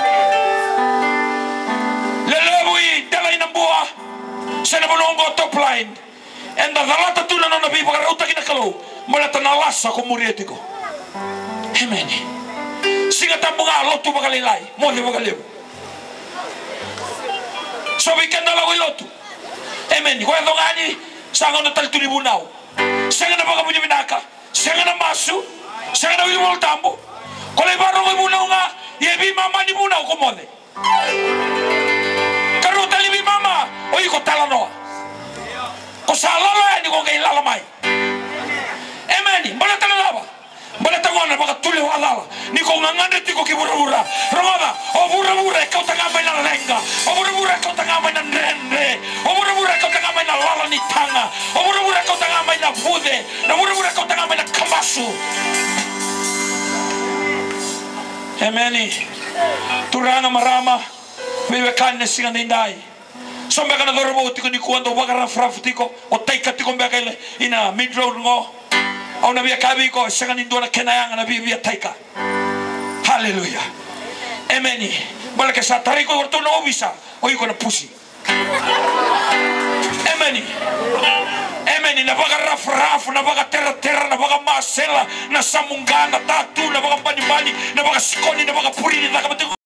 Lelebui dalay ng buha. Sa nabulongo top line. And the falata tu na biba ka ruta kinakalo. Mala ta na lasa ko murietiko. Amen. Singa tambu nga lotu bagalilay. Mo di bagalib. So we can dalawa ilotu. Amen. Kaya dongani sangan na tal tulibunao. Sangan na bagabunya binaka. Sangan na masu. Sangan na wilmol tambo. Kole baro ko bunao nga yebi mama ni bunao ko mole. Karo talibi mama o iko talano. Ko salala ni ko kay lalamay. Amen. Bala talaba. Bala tangona baka tuli wala. Ni ko ngangande tiko kibura-bura. Ramada, o bura-bura kau tangamay na lenga. O bura-bura kau tangamay na nrende. O bura-bura kau tangamay na lala ni tanga. O bura-bura kau tangamay na bude. Na bura-bura kau tangamay na kamasu. Ameni. Turanga marama. Bibekan na singa ninday. So mbeka na dorobo tiko ni kuando wakara fraf tiko. O taika tiko mbeka ina mid road ngo. Au na bia kabi ko sangan indo na kenayang na bia taika. Hallelujah. Amen. Bala ka sa tari ko orto na obisa o iko na pusi. Amen. Amen. Na baka rafu, na baka terra, na baka masela, na samungana, tatu, na baka banibali, na baka sikoni, na baka purini, na baka